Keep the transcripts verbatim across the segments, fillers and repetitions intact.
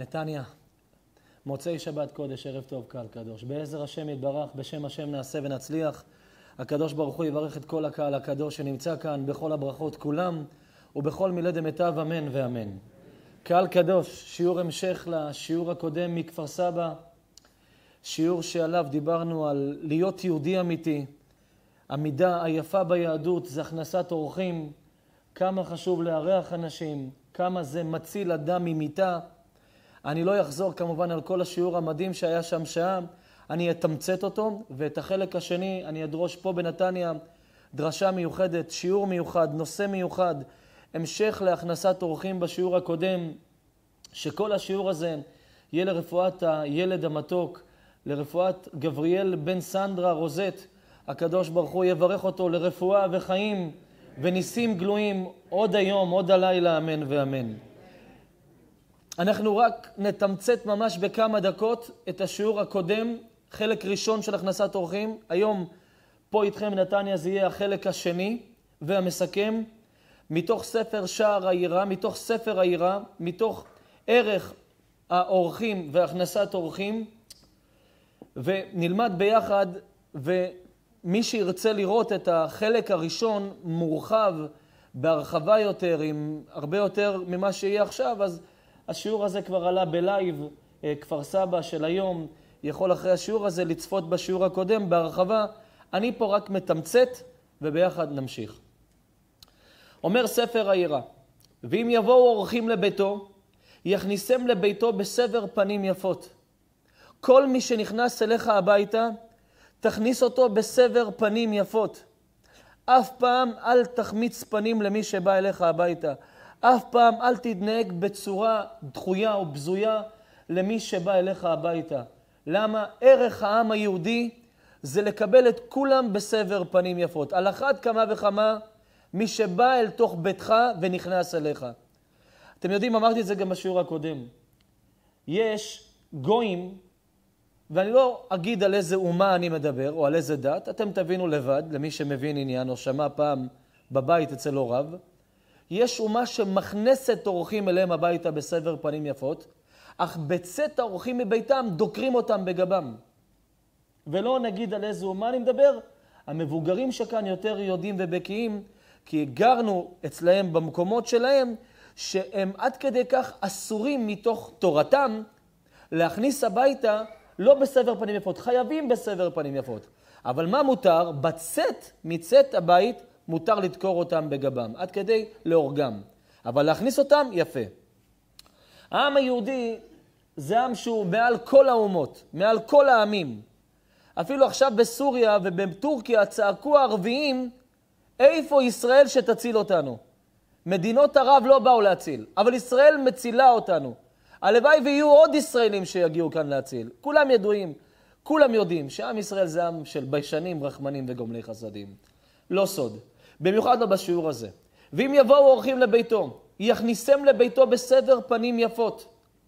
נתניה, מוצאי שבת קודש, ערב טוב קהל קדוש. בעזר השם יתברך, בשם השם נעשה ונצליח. הקדוש ברוך הוא יברך את כל הקהל הקדוש שנמצא כאן בכל הברכות כולם, ובכל מילי דמיטב אמן ואמן. קהל קדוש, שיעור המשך לשיעור הקודם מכפר סבא, שיעור שעליו דיברנו על להיות יהודי אמיתי. המידה היפה ביהדות זה הכנסת אורחים, כמה חשוב לארח אנשים, כמה זה מציל אדם ממיתה. אני לא אחזור כמובן על כל השיעור המדהים שהיה שם שעה, אני אתמצת אותו, ואת החלק השני אני אדרוש פה בנתניה, דרשה מיוחדת, שיעור מיוחד, נושא מיוחד, המשך להכנסת אורחים בשיעור הקודם, שכל השיעור הזה יהיה לרפואת הילד המתוק, לרפואת גבריאל בן סנדרה רוזט, הקדוש ברוך הוא יברך אותו לרפואה וחיים וניסים גלויים עוד היום, עוד הלילה, אמן ואמן. אנחנו רק נתמצת ממש בכמה דקות את השיעור הקודם, חלק ראשון של הכנסת אורחים. היום פה איתכם נתניה זה יהיה החלק השני והמסכם, מתוך ספר שער העירה, מתוך ספר העירה, מתוך ערך האורחים והכנסת אורחים, ונלמד ביחד, ומי שירצה לראות את החלק הראשון מורחב בהרחבה יותר, עם הרבה יותר ממה שיהיה עכשיו, אז השיעור הזה כבר עלה בלייב, כפר סבא של היום, יכול אחרי השיעור הזה לצפות בשיעור הקודם בהרחבה. אני פה רק מתמצת וביחד נמשיך. אומר ספר העירה, ואם יבואו אורחים לביתו, יכניסם לביתו בסבר פנים יפות. כל מי שנכנס אליך הביתה, תכניס אותו בסבר פנים יפות. אף פעם אל תחמיץ פנים למי שבא אליך הביתה. אף פעם אל תתנהג בצורה דחויה או בזויה למי שבא אליך הביתה. למה? ערך העם היהודי זה לקבל את כולם בסבר פנים יפות. על אחת כמה וכמה מי שבא אל תוך ביתך ונכנס אליך. אתם יודעים, אמרתי את זה גם בשיעור הקודם. יש גויים, ואני לא אגיד על איזה אומה אני מדבר או על איזה דת, אתם תבינו לבד, למי שמבין עניין או שמע פעם בבית אצל הוריו. יש אומה שמכנסת אורחים אליהם הביתה בסבר פנים יפות, אך בצאת האורחים מביתם דוקרים אותם בגבם. ולא נגיד על איזה אומה אני מדבר, המבוגרים שכאן יותר יודעים ובקיאים, כי גרנו אצלהם במקומות שלהם, שהם עד כדי כך אסורים מתוך תורתם להכניס הביתה לא בסבר פנים יפות, חייבים בסבר פנים יפות. אבל מה מותר? בצאת מצאת הבית מותר לדקור אותם בגבם, עד כדי להורגם. אבל להכניס אותם יפה. העם היהודי זה עם שהוא מעל כל האומות, מעל כל העמים. אפילו עכשיו בסוריה ובטורקיה צעקו הערביים, איפה ישראל שתציל אותנו? מדינות ערב לא באו להציל, אבל ישראל מצילה אותנו. הלוואי ויהיו עוד ישראלים שיגיעו כאן להציל. כולם ידועים, כולם יודעים שעם ישראל זה עם של ביישנים, רחמנים וגומלי חסדים. לא סוד, במיוחד לא בשיעור הזה. ואם יבואו אורחים לביתו, יכניסם לביתו בסבר פנים יפות.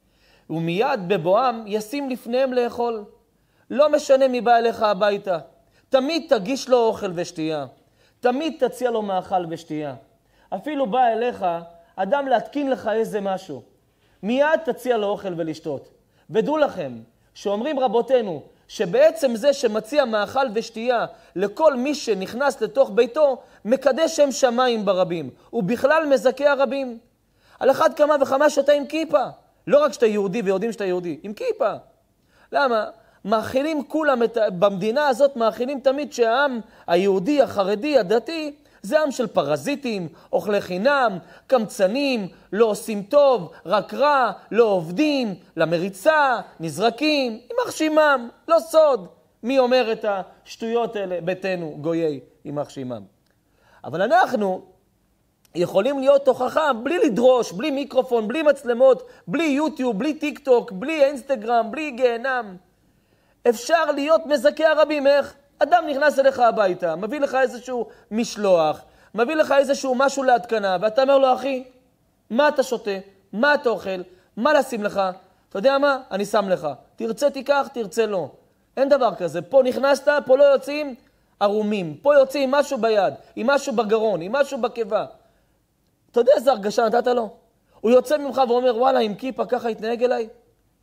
ומיד בבואם ישים לפניהם לאכול. לא משנה מי בא אליך הביתה. תמיד תגיש לו אוכל ושתייה. תמיד תציע לו מאכל ושתייה. אפילו בא אליך אדם להתקין לך איזה משהו. מיד תציע לו אוכל ולשתות. ודעו לכם, שאומרים רבותינו, שבעצם זה שמציע מאכל ושתייה לכל מי שנכנס לתוך ביתו, מקדש שם שמיים ברבים, ובכלל מזכה הרבים. על אחד כמה וכמה שאתה עם כיפה. לא רק שאתה יהודי ויודעים שאתה יהודי, עם כיפה. למה? מאכילים כולם, את, במדינה הזאת מאכילים תמיד שהעם היהודי, החרדי, הדתי, זה עם של פרזיטים, אוכלי חינם, קמצנים, לא עושים טוב, רק רע, לא עובדים, למריצה, נזרקים, יימח שמם, לא סוד. מי אומר את השטויות האלה? ביתנו, גויי, יימח שמם. אבל אנחנו יכולים להיות תוכחה בלי לדרוש, בלי מיקרופון, בלי מצלמות, בלי יוטיוב, בלי טיק טוק, בלי אינסטגרם, בלי גיהנם. אפשר להיות מזכה הרבים. איך? אדם נכנס אליך הביתה, מביא לך איזשהו משלוח, מביא לך איזשהו משהו להתקנה, ואתה אומר לו, אחי, מה אתה שותה? מה אתה אוכל? מה לשים לך? אתה יודע מה? אני שם לך. תרצה תיקח, תרצה לא. אין דבר כזה. פה נכנסת, פה לא יוצאים ערומים. פה יוצאים עם משהו ביד, עם משהו בגרון, עם משהו בקיבה. אתה יודע איזה הרגשה נתת לו? הוא יוצא ממך ואומר, וואלה, עם כיפה ככה התנהג אליי?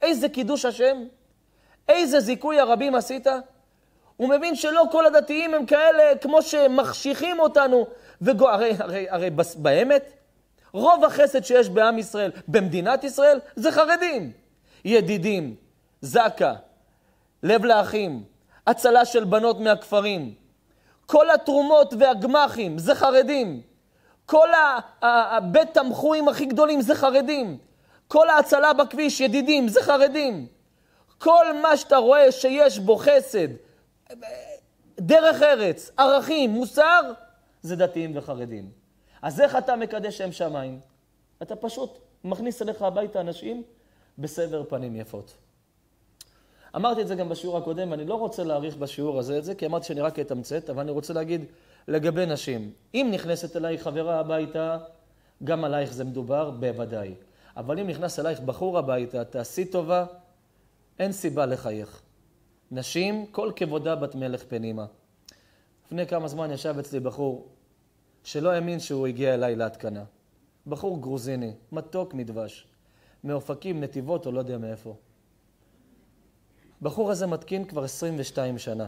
איזה קידוש השם, איזה זיכוי הרבים עשית. הוא מבין שלא כל הדתיים הם כאלה כמו שמחשיכים אותנו. וגו... הרי, הרי, הרי באמת, רוב החסד שיש בעם ישראל, במדינת ישראל, זה חרדים. ידידים, זקה, לב לאחים, הצלה של בנות מהכפרים. כל התרומות והגמחים זה חרדים. כל הבית תמחויים הכי גדולים זה חרדים. כל ההצלה בכביש, ידידים, זה חרדים. כל מה שאתה רואה שיש בו חסד, דרך ארץ, ערכים, מוסר, זה דתיים וחרדים. אז איך אתה מקדש שם שמיים? אתה פשוט מכניס אליך הביתה אנשים בסבר פנים יפות. אמרתי את זה גם בשיעור הקודם, ואני לא רוצה להאריך בשיעור הזה את זה, כי אמרתי שאני רק אתמצת, אבל אני רוצה להגיד לגבי נשים. אם נכנסת אליי חברה הביתה, גם עלייך זה מדובר, בוודאי. אבל אם נכנס אלייך בחור הביתה, תעשי טובה, אין סיבה לחייך. נשים, כל כבודה בת מלך פנימה. לפני כמה זמן ישב אצלי בחור שלא האמין שהוא הגיע אליי להתקנה. בחור גרוזיני, מתוק מדבש, מאופקים, נתיבות או לא יודע מאיפה. בחור הזה מתקין כבר עשרים ושתיים שנה.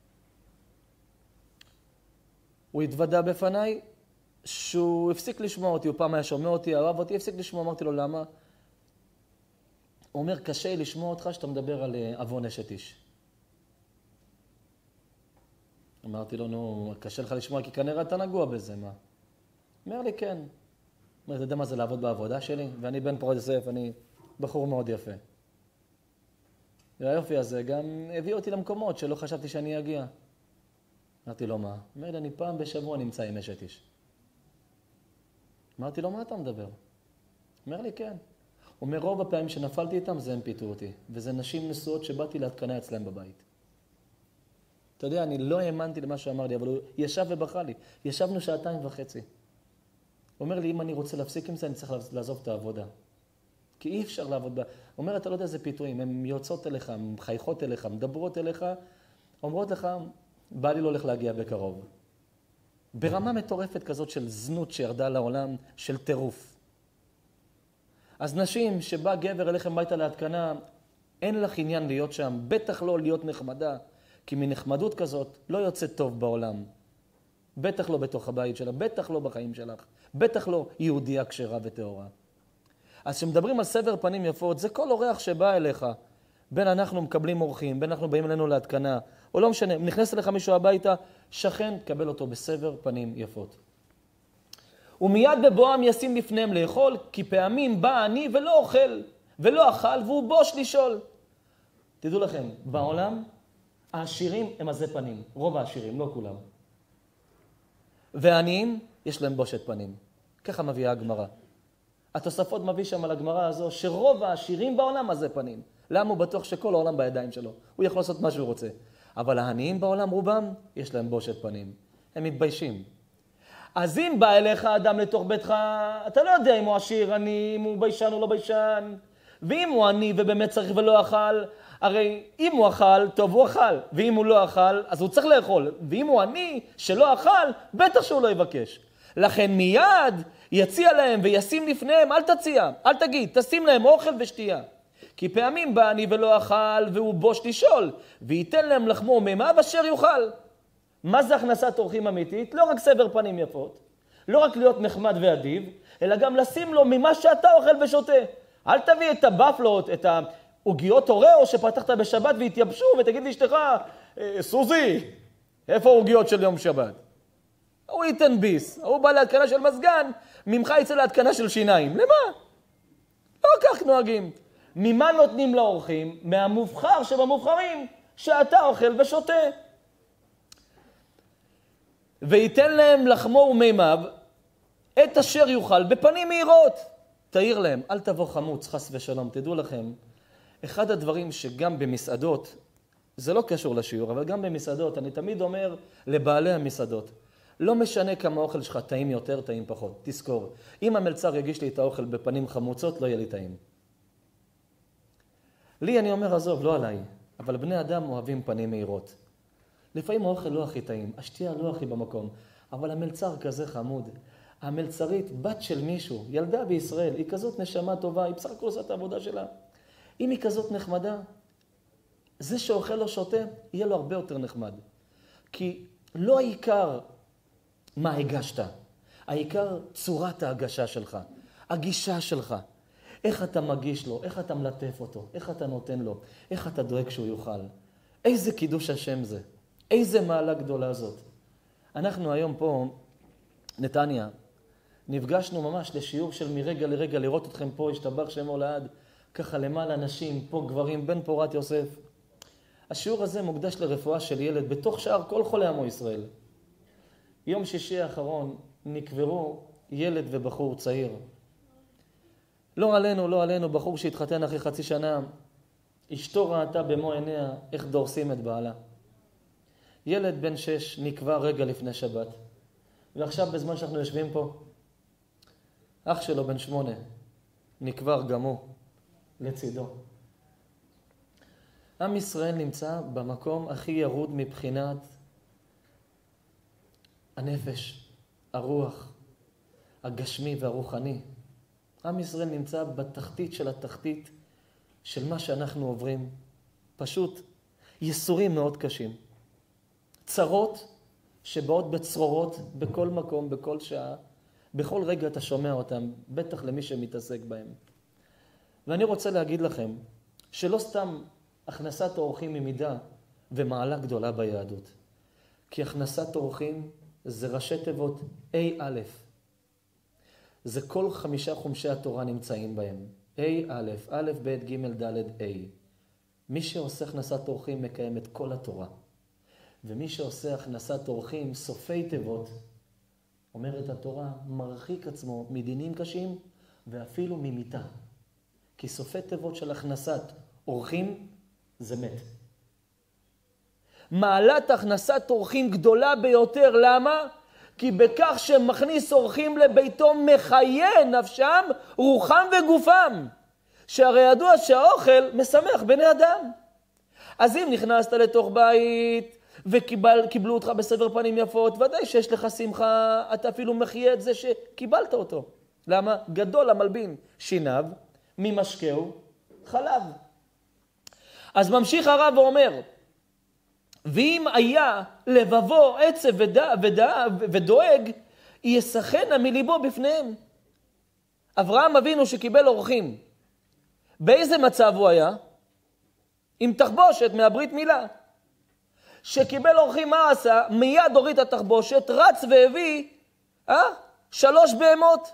הוא התוודע בפניי שהוא הפסיק לשמוע אותי, הוא פעם היה שומע אותי, אהב אותי, הפסיק לשמוע, אמרתי לו למה? הוא אומר, קשה לשמוע אותך שאתה מדבר על אבון אשת איש. אמרתי לו, נו, קשה לך לשמוע כי כנראה אתה נגוע בזה, מה? אומר לי, כן. אומר, אתה יודע מה זה לעבוד בעבודה שלי? ואני בן פרוט יוסף, אני בחור מאוד יפה. והיופי הזה גם הביא אותי למקומות שלא חשבתי שאני אגיע. אמרתי לו, מה? אומר לי, אני פעם בשבוע נמצא עם אשת איש. אמרתי לו, מה אתה מדבר? אומר לי, כן. הוא אומר, רוב הפעמים שנפלתי איתם, זה הם פיתו אותי. וזה נשים נשואות שבאתי להתקנה אצלם בבית. אתה יודע, אני לא האמנתי למה שאמר לי, אבל הוא ישב ובכה לי. ישבנו שעתיים וחצי. הוא אומר לי, אם אני רוצה להפסיק עם זה, אני צריך לעזוב את העבודה. כי אי אפשר לעבוד בה. הוא אומר, אתה לא יודע איזה פיתויים, הן יוצאות אליך, הן חייכות אליך, מדברות אליך, אומרות לך, בא לי לא הולך להגיע בקרוב. ברמה מטורפת כזאת של זנות שירדה לעולם, של טירוף. אז נשים שבא גבר אליכם ביתה להתקנה, אין לך עניין להיות שם, בטח לא להיות נחמדה, כי מנחמדות כזאת לא יוצא טוב בעולם. בטח לא בתוך הבית שלה, בטח לא בחיים שלך, בטח לא יהודיה כשרה וטהורה. אז כשמדברים על סבר פנים יפות, זה כל אורח שבא אליך, בין אנחנו מקבלים אורחים, בין אנחנו באים אלינו להתקנה, או לא משנה, נכנס אליך מישהו הביתה, שכן, תקבל אותו בסבר פנים יפות. ומיד בבואם ישים לפניהם לאכול, כי פעמים בא אני ולא אוכל, ולא אכל, והוא בוש לשאול. תדעו לכם, בעולם, העשירים הם עזי פנים, רוב העשירים, לא כולם. והעניים, יש להם בושת פנים. ככה מביאה הגמרא. התוספות מביא שם על הגמרא הזו, שרוב העשירים בעולם עזי פנים. למה הוא בטוח שכל העולם בידיים שלו? הוא יכול לעשות מה שהוא רוצה. אבל העניים בעולם, רובם, יש להם בושת פנים. הם מתביישים. אז אם בא אליך אדם לתוך ביתך, אתה לא יודע אם הוא עשיר, עני, אם הוא ביישן או לא ביישן. ואם הוא עני ובאמת צריך ולא אכל, הרי אם הוא אכל, טוב הוא אכל. ואם הוא לא אכל, אז הוא צריך לאכול. ואם הוא עני שלא אכל, בטח שהוא לא יבקש. לכן מיד יציע להם וישים לפניהם, אל תציע, אל תגיד, תשים להם אוכל ושתייה. כי פעמים בא עני ולא אכל והוא בוש לשאול, וייתן להם לחמו מימיו אשר יאכל. מה זה הכנסת אורחים אמיתית? לא רק סבר פנים יפות, לא רק להיות נחמד ואדיב, אלא גם לשים לו ממה שאתה אוכל ושותה. אל תביא את הבפלות, את העוגיות אוראו שפתחת בשבת והתייבשו, ותגיד לאשתך, סוזי, איפה העוגיות של יום שבת? הוא ייתן ביס, הוא בא להתקנה של מזגן, ממך יצא להתקנה של שיניים. למה? לא כך נוהגים. ממה נותנים לאורחים? מהמובחר שבמובחרים, שאתה אוכל ושותה. וייתן להם לחמו ומימיו, את אשר יוכל בפנים מהירות. תאיר להם, אל תבוא חמוץ, חס ושלום. תדעו לכם, אחד הדברים שגם במסעדות, זה לא קשור לשיעור, אבל גם במסעדות, אני תמיד אומר לבעלי המסעדות, לא משנה כמה האוכל שלך טעים יותר, טעים פחות. תזכור, אם המלצר יגיש לי את האוכל בפנים חמוצות, לא יהיה לי טעים. לי אני אומר, עזוב, לא עליי, אבל בני אדם אוהבים פנים מהירות. לפעמים האוכל לא הכי טעים, השתייה לא הכי במקום, אבל המלצר כזה חמוד. המלצרית, בת של מישהו, ילדה בישראל, היא כזאת נשמה טובה, היא בסך הכל עושה את העבודה שלה. אם היא כזאת נחמדה, זה שאוכל או שותה, יהיה לו הרבה יותר נחמד. כי לא העיקר מה הגשת, העיקר צורת ההגשה שלך, הגישה שלך. איך אתה מגיש לו, איך אתה מלטף אותו, איך אתה נותן לו, איך אתה דואג שהוא יוכל. איזה קידוש השם זה, איזה מעלה גדולה זאת. אנחנו היום פה, נתניה, נפגשנו ממש לשיעור של מרגע לרגע, לראות אתכם פה, השתבח שמו לעד, ככה למעלה נשים, פה גברים, בן פורת יוסף. השיעור הזה מוקדש לרפואה של ילד בתוך שאר כל חולי עמו ישראל. יום שישי האחרון נקברו ילד ובחור צעיר. לא עלינו, לא עלינו, בחור שהתחתן אחרי חצי שנה, אשתו ראתה במו עיניה איך דורסים את בעלה. ילד בן שש נקבע רגע לפני שבת, ועכשיו בזמן שאנחנו יושבים פה, אח שלו בן שמונה נקבר גם הוא לצידו. עם ישראל נמצא במקום הכי ירוד מבחינת הנפש, הרוח, הגשמי והרוחני. עם ישראל נמצא בתחתית של התחתית של מה שאנחנו עוברים. פשוט יסורים מאוד קשים. צרות שבאות בצרורות בכל מקום, בכל שעה. בכל רגע אתה שומע אותם, בטח למי שמתעסק בהם. ואני רוצה להגיד לכם שלא סתם הכנסת האורחים היא מידה ומעלה גדולה ביהדות. כי הכנסת אורחים זה ראשי תיבות A א'. זה כל חמישה חומשי התורה נמצאים בהם. A א', א', ב', ג', ד', A. מי שעושה הכנסת אורחים מקיים את כל התורה. ומי שעושה הכנסת אורחים סופי תיבות, אומרת התורה, מרחיק עצמו מדינים קשים ואפילו ממיתה. כי סופי תיבות של הכנסת אורחים זה מת. מעלת הכנסת אורחים גדולה ביותר, למה? כי בכך שמכניס אורחים לביתו מחיה נפשם, רוחם וגופם. שהרי ידוע שהאוכל משמח בני אדם. אז אם נכנסת לתוך בית וקיבלו אותך בסבר פנים יפות, ודאי שיש לך שמחה, אתה אפילו מחיה את זה שקיבלת אותו. למה? גדול המלבין שיניו, ממשקהו חלב. אז ממשיך הרב ואומר, ואם היה לבבו עצב ודא, ודא, ודואג, יסחנה מליבו בפניהם. אברהם אבינו שקיבל אורחים, באיזה מצב הוא היה? עם תחבושת מהברית מילה. שקיבל אורחים מה עשה? מיד הוריד את התחבושת, רץ והביא אה? שלוש בהמות.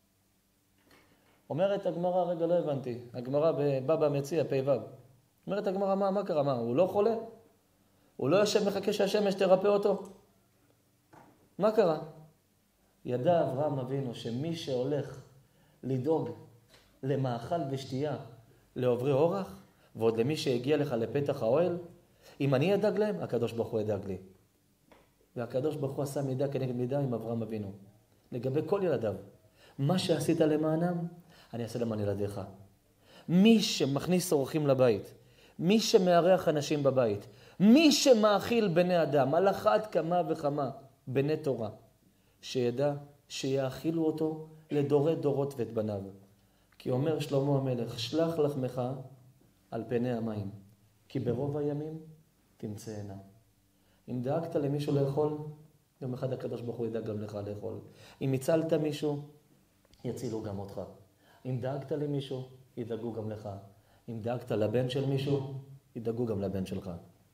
אומרת הגמרא, רגע לא הבנתי, הגמרא בבבא מציע פ"ו. אומרת הגמרא, מה, מה קרה? מה, הוא לא חולה? הוא לא יושב מחכה שהשמש תרפא אותו? מה קרה? ידע אברהם אבינו שמי שהולך לדאוג למאכל ושתייה לעוברי אורח, ועוד למי שהגיע לך לפתח האוהל, אם אני אדאג להם, הקדוש ברוך הוא ידאג לי. והקדוש ברוך הוא עשה מידה כנגד מידה עם אברהם אבינו. לגבי כל ילדיו. מה שעשית למענם, אני אעשה למען ילדיך. מי שמכניס אורחים לבית, מי שמארח אנשים בבית, מי שמאכיל בני אדם, על אחת כמה וכמה בני תורה, שידע שיאכילו אותו לדורי דורות ואת בניו. כי אומר שלמה המלך, שלח לחמך על פני המים, כי ברוב הימים תמצאנה. אם דאגת למישהו לאכול, יום אחד הקדוש ברוך הוא ידע גם לך לאכול. אם הצלת מישהו, יצילו גם אותך. אם דאגת למישהו, ידאגו גם לך. אם דאגת לבן של מישהו, ידאגו גם לבן שלך.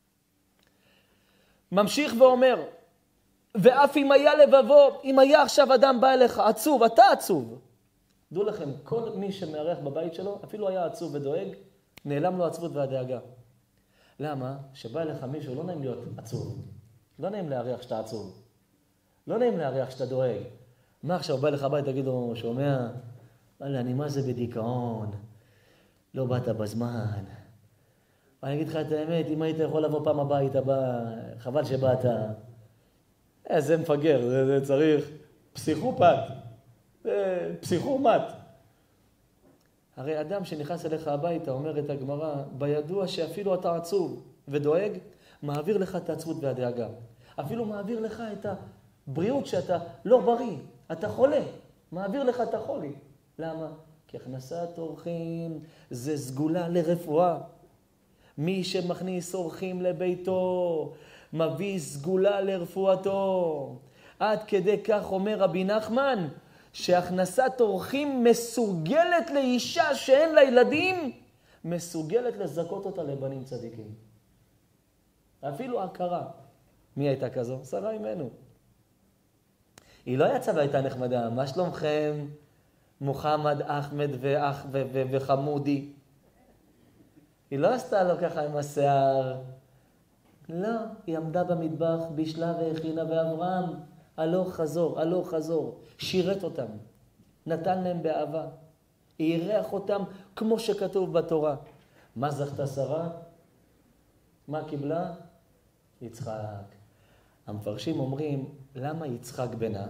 ממשיך ואומר, ואף אם היה לבבו, אם היה עכשיו אדם בא אליך, עצוב, אתה עצוב. דעו לכם, כל מי שמארח בבית שלו, אפילו היה עצוב ודואג, נעלם לו עצבות והדאגה. למה? שבא אליך מישהו, לא נעים להיות עצוב. לא נעים להריח שאתה עצוב. לא נעים להריח שאתה דואג. מה עכשיו בא אליך הבית, תגיד לו, שומע? וואלה, אני מה זה בדיכאון? לא באת בזמן. ואני אגיד לך את האמת, אם היית יכול לבוא פעם הביתה, בא, חבל שבאת. אה, זה מפגר, זה, זה צריך פסיכופת, זה פסיכומט. הרי אדם שנכנס אליך הביתה, אומרת הגמרא, בידוע שאפילו אתה עצוב ודואג, מעביר לך את העצבות והדאגה. אפילו מעביר לך את הבריאות שאתה לא בריא, אתה חולה, מעביר לך את החולי. למה? כי הכנסת אורחים זה סגולה לרפואה. מי שמכניס אורחים לביתו, מביא סגולה לרפואתו. עד כדי כך אומר רבי נחמן, שהכנסת אורחים מסוגלת לאישה שאין לה ילדים, מסוגלת לזכות אותה לבנים צדיקים. אפילו הכרה. מי הייתה כזו? שרה אימנו. היא לא יצאה והייתה נחמדה. מה שלומכם? מוחמד, אחמד ואח ו- ו- וחמודי. היא לא עשתה לו ככה עם השיער. לא, היא עמדה במטבח, בישלה והכינה, ואברהם, הלוך חזור, הלוך חזור. שירת אותם. נתן להם באהבה. אירח אותם כמו שכתוב בתורה. מה זכתה שרה? מה קיבלה? יצחק. המפרשים אומרים, למה יצחק בנה?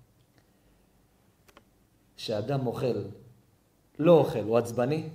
שאדם אוכל, לא אוכל, הוא עצבני?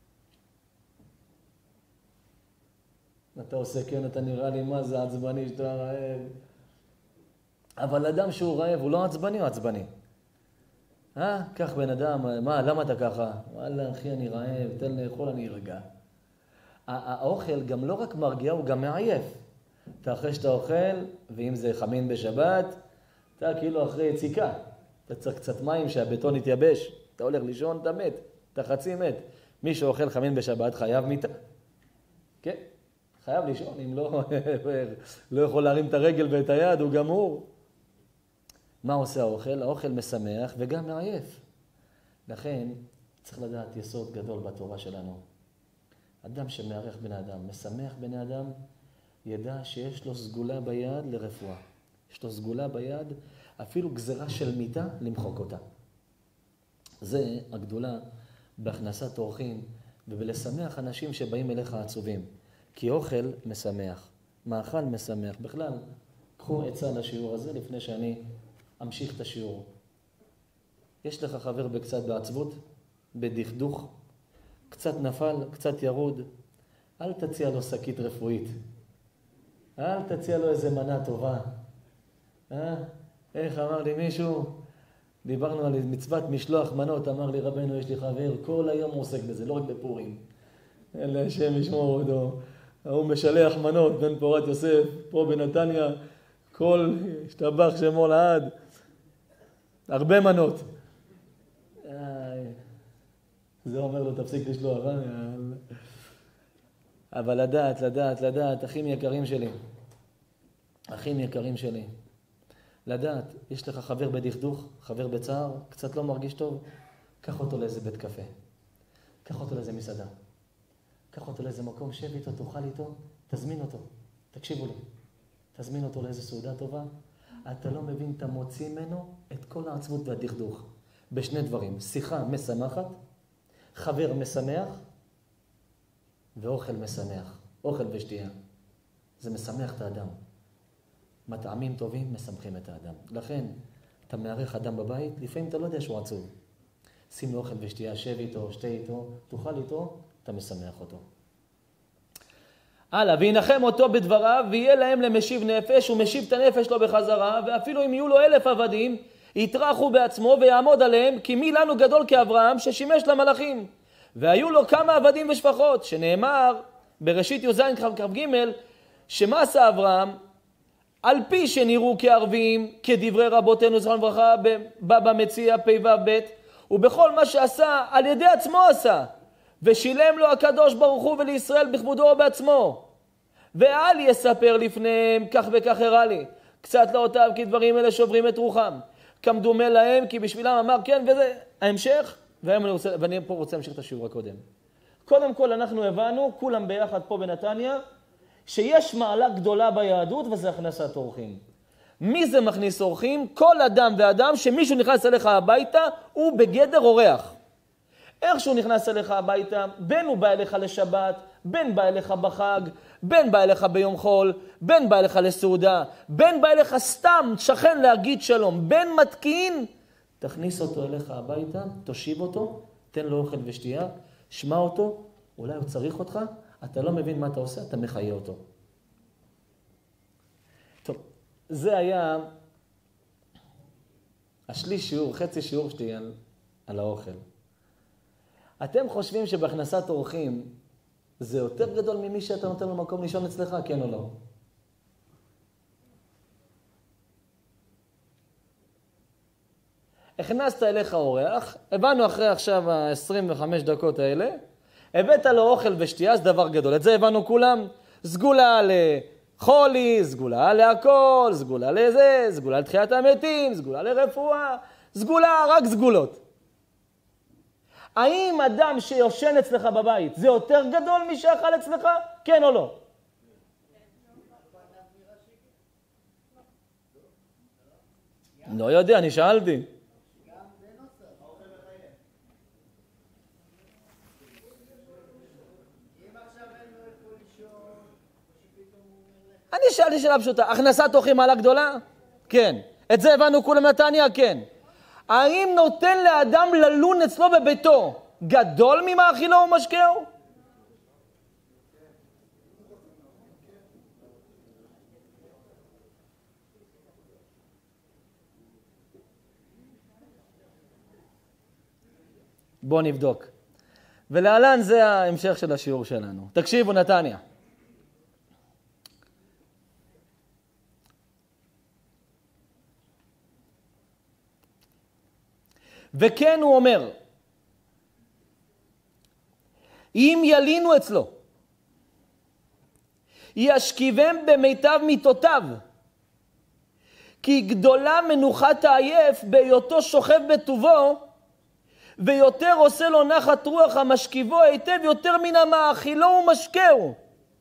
אתה עושה כן, אתה נראה לי מה זה עצבני שאתה רעב. אבל אדם שהוא רעב, הוא לא עצבני, הוא עצבני. אה, כך בן אדם, מה, למה אתה ככה? וואלה, אחי, אני רעב, תן לאכול, אני ארגע. האוכל גם לא רק מרגיע, הוא גם מעייף. אתה אחרי שאתה אוכל, ואם זה חמין בשבת, אתה כאילו אחרי יציקה. אתה צריך קצת מים שהבטון יתייבש. אתה הולך לישון, אתה מת. אתה חצי מת. מי שאוכל חמין בשבת חייב מיטה. כן? חייב לישון. אם לא, לא יכול להרים את הרגל ואת היד, הוא גמור. מה עושה האוכל? האוכל משמח וגם מעייף. לכן צריך לדעת יסוד גדול בתורה שלנו. אדם שמארח בני אדם, משמח בני אדם, ידע שיש לו סגולה ביד לרפואה. יש לו סגולה ביד, אפילו גזרה של מיטה, למחוק אותה. זה הגדולה בהכנסת אורחים ובלשמח אנשים שבאים אליך עצובים. כי אוכל משמח, מאכל משמח. בכלל, קחו עצה לשיעור הזה לפני שאני אמשיך את השיעור. יש לך חבר בקצת בעצבות, בדכדוך, קצת נפל, קצת ירוד, אל תציע לו שקית רפואית. אל תציע לו איזה מנה טובה. אה? איך אמר לי מישהו? דיברנו על מצוות משלוח מנות, אמר לי רבנו, יש לי חבר, כל היום הוא עוסק בזה, לא רק בפורים. אלא השם ישמור אותו. הוא משלח מנות, בן פורת יוסף, פה בנתניה, כל השתבח שמו לעד. הרבה מנות. זה אומר לו, תפסיק לשלוח, אה? אבל לדעת, לדעת, לדעת, אחים יקרים שלי, אחים יקרים שלי, לדעת, יש לך חבר בדכדוך, חבר בצער, קצת לא מרגיש טוב, קח אותו לאיזה בית קפה, קח אותו לאיזה מסעדה, קח אותו לאיזה מקום, שב איתו, תאכל איתו, תזמין אותו, תקשיבו לי, תזמין אותו לאיזה סעודה טובה, אתה לא מבין, אתה מוציא ממנו את כל העצבות והדכדוך, בשני דברים, שיחה משמחת, חבר משמח, ואוכל משמח, אוכל ושתייה. זה משמח את האדם. מטעמים טובים משמחים את האדם. לכן, אתה מארח אדם בבית, לפעמים אתה לא יודע שהוא עצוב. שים לו אוכל ושתייה, שב איתו, שתה איתו, תאכל איתו, אתה משמח אותו. הלאה, וינחם אותו בדבריו, ויהיה להם למשיב נפש, ומשיב את הנפש לו בחזרה, ואפילו אם יהיו לו אלף עבדים, יטרחו בעצמו ויעמוד עליהם, כי מי לנו גדול כאברהם ששימש למלאכים. והיו לו כמה עבדים ושפחות, שנאמר בראשית י"ז כ"ג, שמה עשה אברהם? על פי שנראו כערבים, כדברי רבותינו זכרם לברכה, בבא מציעא פ"ו, ובכל מה שעשה, על ידי עצמו עשה, ושילם לו הקדוש ברוך הוא ולישראל בכבודו בעצמו. ואל יספר לפניהם, כך וכך הראה לי, קצת לאותיו, כי דברים אלה שוברים את רוחם. כמדומה להם, כי בשבילם אמר כן, וזה ההמשך. ואני, רוצה, ואני פה רוצה להמשיך את השיעור הקודם. קודם כל אנחנו הבנו, כולם ביחד פה בנתניה, שיש מעלה גדולה ביהדות, וזה הכנסת אורחים. מי זה מכניס אורחים? כל אדם ואדם שמישהו נכנס אליך הביתה, הוא בגדר אורח. איך שהוא נכנס אליך הביתה, בין הוא בא אליך לשבת, בין בא אליך בחג, בין בא אליך ביום חול, בין בא אליך לסעודה, בין בא אליך סתם שכן להגיד שלום, בין מתקין, תכניס אותו אליך הביתה, תושיב אותו, תן לו אוכל ושתייה, שמע אותו, אולי הוא צריך אותך, אתה לא מבין מה אתה עושה, אתה מחיה אותו. טוב, זה היה השליש שיעור, חצי שיעור שלי על, על האוכל. אתם חושבים שבהכנסת אורחים זה יותר גדול ממי שאתה נותן לו מקום לישון אצלך, כן או לא? הכנסת אליך אורח, הבנו אחרי עכשיו ה-עשרים וחמש דקות האלה, הבאת לו אוכל ושתייה, זה דבר גדול. את זה הבנו כולם. סגולה לחולי, סגולה להכל, סגולה לזה, סגולה לתחיית המתים, סגולה לרפואה, סגולה, רק סגולות. האם אדם שיושן אצלך בבית זה יותר גדול מי שאכל אצלך? כן או לא? לא יודע, אני שאלתי. אני שאלתי שאלה פשוטה, הכנסת אורחים מעלה גדולה? כן. את זה הבנו כולם נתניה? כן. האם נותן לאדם ללון אצלו בביתו גדול ממאכילו ומשקהו? בואו נבדוק. ולהלן זה ההמשך של השיעור שלנו. תקשיבו נתניה. וכן הוא אומר, אם ילינו אצלו, ישכיבם במיטב מיטותיו, כי גדולה מנוחת העייף בהיותו שוכב בטובו, ויותר עושה לו נחת רוח המשכיבו היטב יותר מן המאכילו ומשקהו.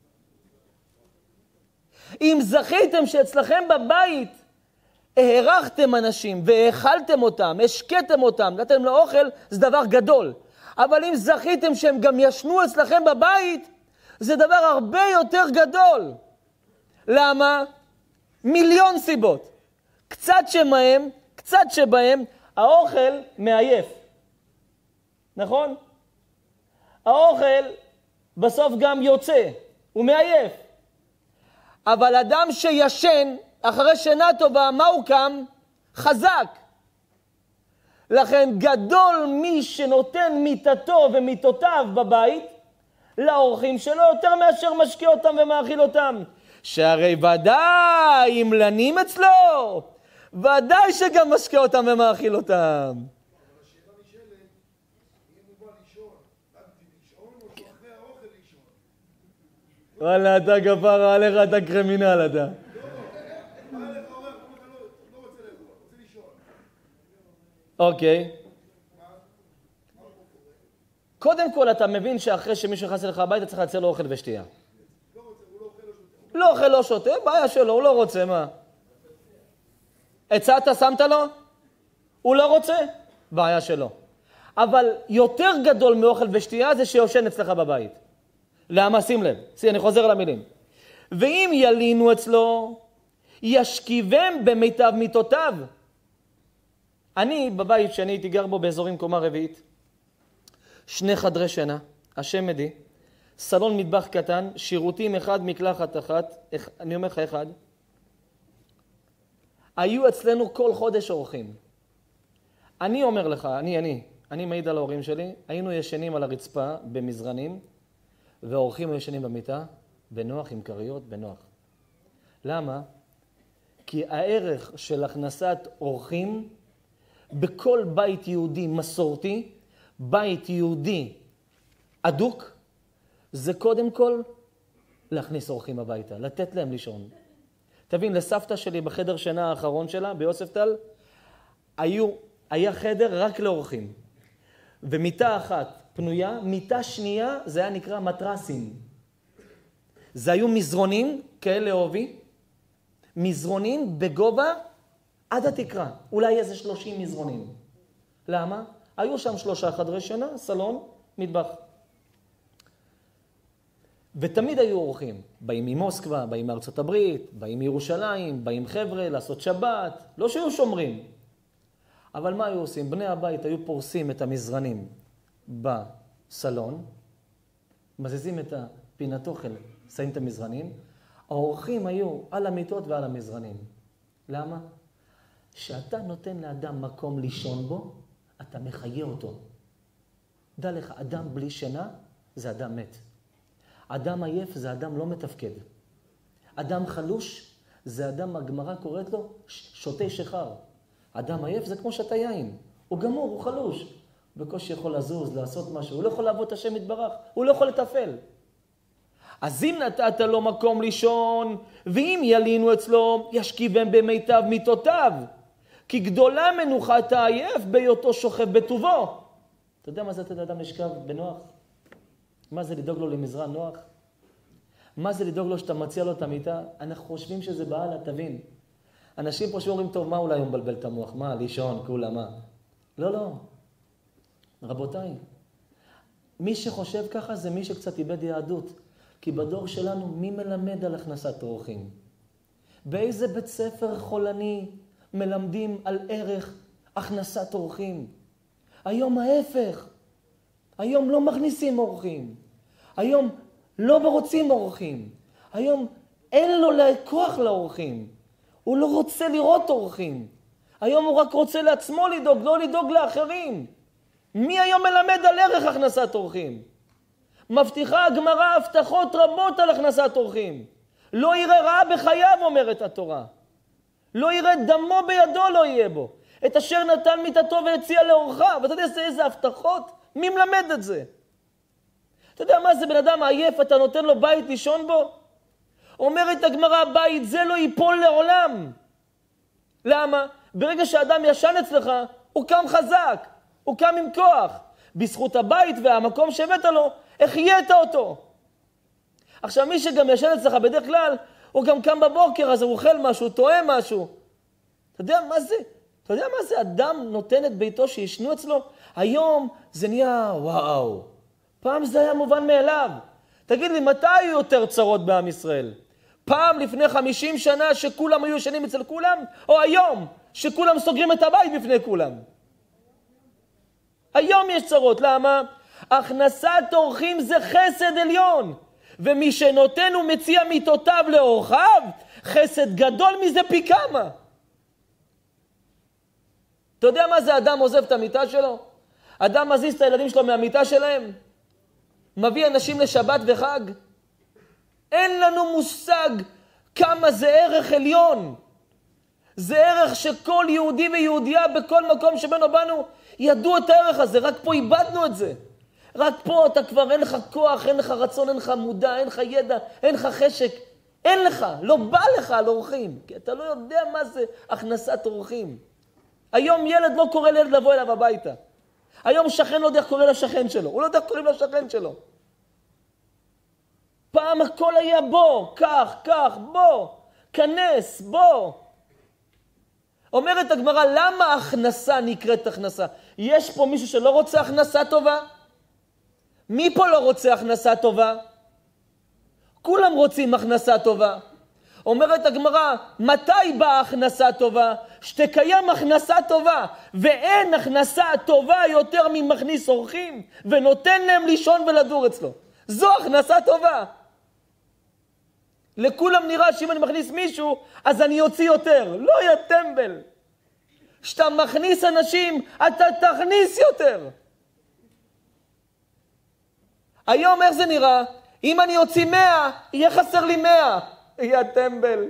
אם זכיתם שאצלכם בבית הערכתם אנשים והאכלתם אותם, השקעתם אותם, נתתם לאוכל, זה דבר גדול. אבל אם זכיתם שהם גם ישנו אצלכם בבית, זה דבר הרבה יותר גדול. למה? מיליון סיבות. קצת שבהם, קצת שבהם, האוכל מעייף. נכון? האוכל בסוף גם יוצא, הוא מעייף. אבל אדם שישן, אחרי שינה טובה, מה הוא קם? חזק. לכן גדול מי שנותן מיטתו ומיטותיו בבית, לאורחים שלו יותר מאשר משקיע אותם ומאכיל אותם. שהרי ודאי אם לנים אצלו, ודאי שגם משקיע אותם ומאכיל אותם. וואלה, אתה גפרה עליך, אתה קרימינל, אתה. אוקיי. קודם כל אתה מבין שאחרי שמישהו נכנס אליך הביתה צריך לייצר לו אוכל ושתייה. לא אוכל, לא שותה, בעיה שלו, הוא לא רוצה, מה? הצעת, שמת לו? הוא לא רוצה? בעיה שלו. אבל יותר גדול מאוכל ושתייה זה שיושן אצלך בבית. למה? שים לב. אני חוזר על המילים. ואם ילינו אצלו, ישכיבם במיטב מיטותיו. אני, בבית שאני הייתי גר בו באזורים קומה רביעית, שני חדרי שינה, השם מדי, סלון מטבח קטן, שירותים אחד, מקלחת אחת, אני אומר לך אחד. היו אצלנו כל חודש אורחים. אני אומר לך, אני, אני, אני מעיד על ההורים שלי, היינו ישנים על הרצפה במזרנים, והאורחים היו ישנים במיטה, בנוח, עם קריות, בנוח. למה? כי הערך של הכנסת אורחים, בכל בית יהודי מסורתי, בית יהודי אדוק, זה קודם כל להכניס אורחים הביתה, לתת להם לישון. תבין, לסבתא שלי בחדר שינה האחרון שלה, ביוספטל, היו, היה חדר רק לאורחים. ומיטה אחת פנויה, מיטה שנייה זה היה נקרא מטרסים. זה היו מזרונים כאלה אובי, מזרונים בגובה עד התקרה, אולי איזה שלושים מזרונים. למה? היו שם שלושה חדרי שינה, סלון, מטבח. ותמיד היו אורחים, באים ממוסקבה, באים מארצות הברית, באים מירושלים, באים חבר'ה לעשות שבת, לא שהיו שומרים. אבל מה היו עושים? בני הבית היו פורסים את המזרנים בסלון, מזיזים את הפינת אוכל, שמים את המזרנים, האורחים היו על המיטות ועל המזרנים. למה? שאתה נותן לאדם מקום לישון בו, אתה מחיה אותו. דע לך, אדם בלי שינה זה אדם מת. אדם עייף זה אדם לא מתפקד. אדם חלוש זה אדם, הגמרא קוראת לו שותה שחר. אדם עייף זה כמו שתה יין. הוא גמור, הוא חלוש. בקושי יכול לזוז, לעשות משהו. הוא לא יכול לעבוד את השם יתברך. הוא לא יכול לטפל. אז אם נתת לו מקום לישון, ואם ילינו אצלו, ישכיבם במיטב מיטותיו. כי גדולה מנוחת העייף בהיותו שוכב בטובו. אתה יודע מה זה לתת לאדם לשכב בנוח? מה זה לדאוג לו למזרע נוח? מה זה לדאוג לו שאתה מציע לו את המיטה? אנחנו חושבים שזה בעלה, תבין. אנשים פה שאומרים, טוב, מה אולי הוא מבלבל את המוח? מה, לישון, כולה, מה? לא, לא. רבותיי, מי שחושב ככה זה מי שקצת איבד יהדות. כי בדור שלנו, מי מלמד על הכנסת אורחים? באיזה בית ספר חולני מלמדים על ערך הכנסת אורחים? היום ההפך. היום לא מכניסים אורחים. היום לא רוצים אורחים. היום אין לו כוח לאורחים. הוא לא רוצה לראות אורחים. היום הוא רק רוצה לעצמו לדאוג, לא לדאוג לאחרים. מי היום מלמד על ערך הכנסת אורחים? מבטיחה הגמרא הבטחות רבות על הכנסת אורחים. לא יראה רעה בחייו, אומרת התורה. לא יראה דמו בידו, לא יהיה בו. את אשר נתן מיתתו והציע לאורחיו. ואתה יודע איזה הבטחות? מי מלמד את זה? אתה יודע מה זה בן אדם עייף, אתה נותן לו בית לישון בו? אומרת הגמרא, בית זה לא ייפול לעולם. למה? ברגע שאדם ישן אצלך, הוא קם חזק, הוא קם עם כוח. בזכות הבית והמקום שהבאת לו, החייאת אותו. עכשיו מי שגם ישן אצלך בדרך כלל, הוא גם קם בבוקר, אז הוא אוכל משהו, טועה משהו. אתה יודע מה זה? אתה יודע מה זה? אדם נותן את ביתו שישנו אצלו? היום זה נהיה וואו. פעם זה היה מובן מאליו. תגיד לי, מתי היו יותר צרות בעם ישראל? פעם לפני חמישים שנה שכולם היו ישנים אצל כולם? או היום שכולם סוגרים את הבית בפני כולם? היום יש צרות. למה? הכנסת אורחים זה חסד עליון. ומי שנותן ומציע מיתותיו לאורחיו, חסד גדול מזה פי כמה. אתה יודע מה זה אדם עוזב את המיטה שלו? אדם מזיז את הילדים שלו מהמיטה שלהם? מביא אנשים לשבת וחג? אין לנו מושג כמה זה ערך עליון. זה ערך שכל יהודי ויהודייה בכל מקום שבנו בנו ידעו את הערך הזה, רק פה איבדנו את זה. רק פה אתה כבר אין לך כוח, אין לך רצון, אין לך מודע, אין לך ידע, אין לך חשק. אין לך, לא בא לך על אורחים, כי אתה לא יודע מה זה הכנסת אורחים. היום ילד לא קורא לילד לבוא אליו הביתה. היום שכן לא יודע איך קורא לשכן שלו, הוא לא יודע איך קוראים לשכן שלו. פעם הכל היה בוא, כך, כך, בוא, כנס, בוא. אומרת הגמרא, למה הכנסה נקראת הכנסה? יש פה מישהו שלא רוצה הכנסה טובה? מי פה לא רוצה הכנסה טובה? כולם רוצים הכנסה טובה. אומרת הגמרא, מתי באה הכנסה טובה? שתקיים הכנסה טובה, ואין הכנסה טובה יותר ממכניס אורחים, ונותן להם לישון ולדור אצלו. זו הכנסה טובה. לכולם נראה שאם אני מכניס מישהו, אז אני יוציא יותר. לא יא טמבל. שאתה מכניס אנשים, אתה תכניס יותר. היום איך זה נראה? אם אני יוציא מאה, יהיה חסר לי מאה. יא טמבל.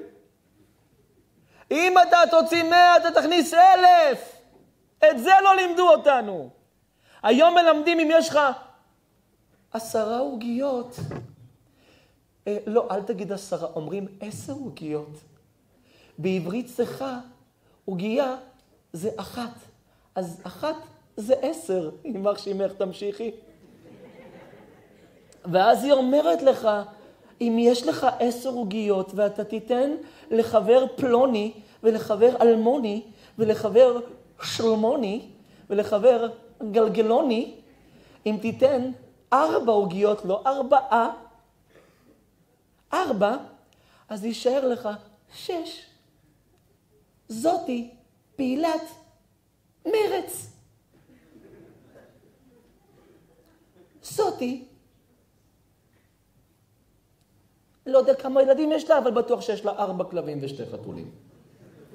אם אתה תוציא מאה, אתה תכניס אלף. את זה לא לימדו אותנו. היום מלמדים אם יש לך עשרה עוגיות. אה, לא, אל תגיד עשרה, אומרים עשר עוגיות. בעברית צחה, עוגייה זה אחת. אז אחת זה עשר. אמר שימך, תמשיכי. ואז היא אומרת לך, אם יש לך עשר עוגיות ואתה תיתן לחבר פלוני ולחבר אלמוני ולחבר שלמוני ולחבר גלגלוני, אם תיתן ארבע עוגיות, לא ארבעה, ארבע, אז יישאר לך שש. זאתי פעילת מרץ. זאתי לא יודע כמה ילדים יש לה, אבל בטוח שיש לה ארבע כלבים ושתי חתולים.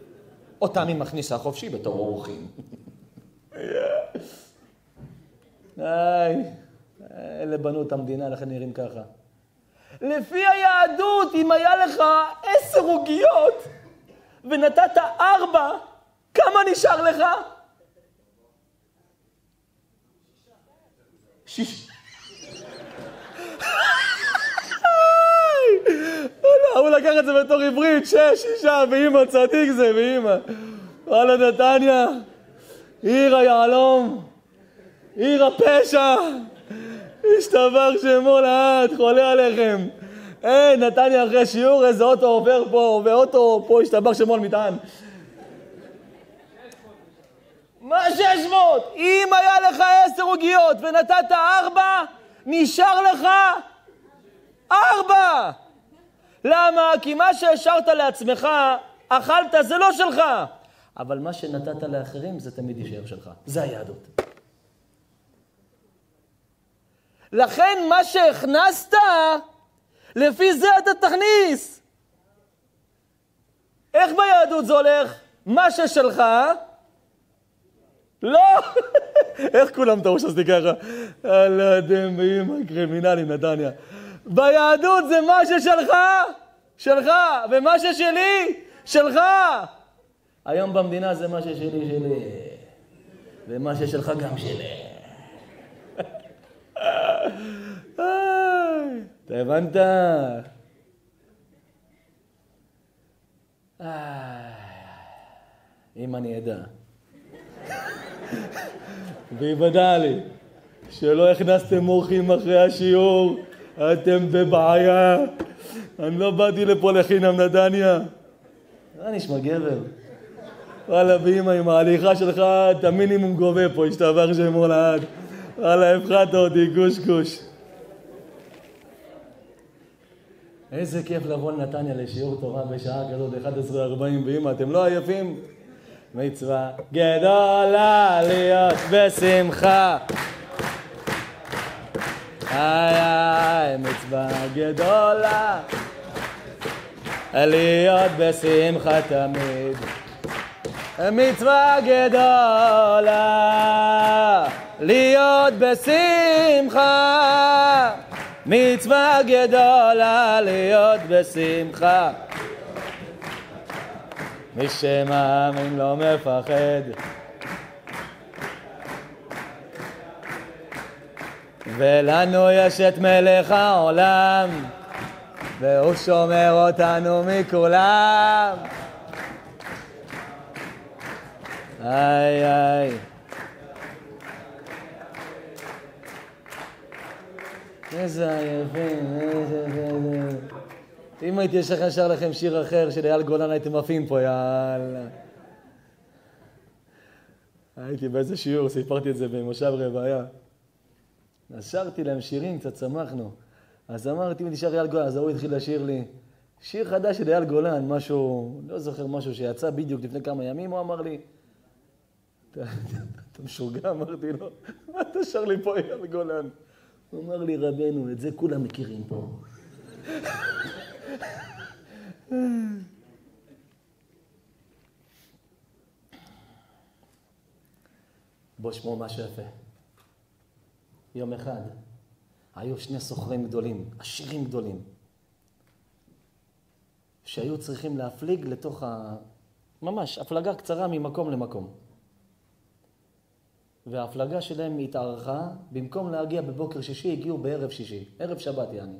אותם היא מכניסה חופשי בתור אורחים. איי, אלה בנו את המדינה, לכן נראים ככה. לפי היהדות, אם היה לך עשר עוגיות, ונתת ארבע, כמה נשאר לך? שיש. הוא לקח את זה בתור עברית, שש, שישה, ואמא, צדיק זה, ואמא. וואלה נתניה, עיר היעלום, עיר הפשע, השתבח שמו לעד, חולה עליכם. אין, נתניה אחרי שיעור, איזה אוטו עובר פה, ואוטו פה השתבח שמו על מטען. מה שש מאות? אם היה לך עשר עוגיות ונתת ארבע, נשאר לך ארבע. למה? כי מה שהשארת לעצמך, אכלת, זה לא שלך. אבל מה שנתת לאחרים, זה תמיד יישאר שלך. זה היהדות. לכן מה שהכנסת, לפי זה אתה תכניס. איך ביהדות זה הולך? מה ששלך, לא. איך כולם תראו שעשיתי ככה? אללה אתם באמא קרימינלים נתניה. ביהדות זה מה ששלך, שלך, ומה ששלי, שלך. היום במדינה זה מה ששלי, שלי. ומה ששלך גם שלי. אתה הבנת? אם אני אדע. ויוודע לי שלא הכנסתם מורחים אחרי השיעור, אתם בבעיה. אני לא באתי לפה לחינם נתניה. מה נשמע גבר? וואלה באמא, עם ההליכה שלך את המינימום גובה פה, השתבח שמו לעד. וואלה הפחדת אותי, קוש קוש. איזה כיף לבוא לנתניה לשיעור תורה בשעה כזאת, אחת עשרה ארבעים, ואמא אתם לא עייפים? מצווה גדולה להיות בשמחה. איי איי, מצווה גדולה להיות בשמחה תמיד. מצווה גדולה להיות בשמחה. מצווה גדולה להיות בשמחה. מי שמאמין לא מפחד, ולנו יש את מלך העולם, והוא שומר אותנו מכולם. איי איי, איזה עייפים, איזה איזה. אם הייתי אשר לכם שיר אחר של אייל גולן הייתם עפים פה, יאללה. הייתי באיזה שיעור, סיפרתי את זה במושב רבעיה. אז שרתי להם שירים, קצת שמחנו. אז אמרתי, אם תשאר אייל גולן, אז הוא התחיל לשיר לי שיר חדש של אייל גולן, משהו, לא זוכר משהו שיצא בדיוק לפני כמה ימים, הוא אמר לי, אתה משוגע? אמרתי לו, מה אתה שר לי פה אייל גולן? הוא אמר לי, רבנו, את זה כולם מכירים פה. בוא שמו משהו יפה. יום אחד היו שני סוחרים גדולים, עשירים גדולים, שהיו צריכים להפליג לתוך ה... ממש, הפלגה קצרה ממקום למקום. וההפלגה שלהם התארכה, במקום להגיע בבוקר שישי, הגיעו בערב שישי, ערב שבת יעני.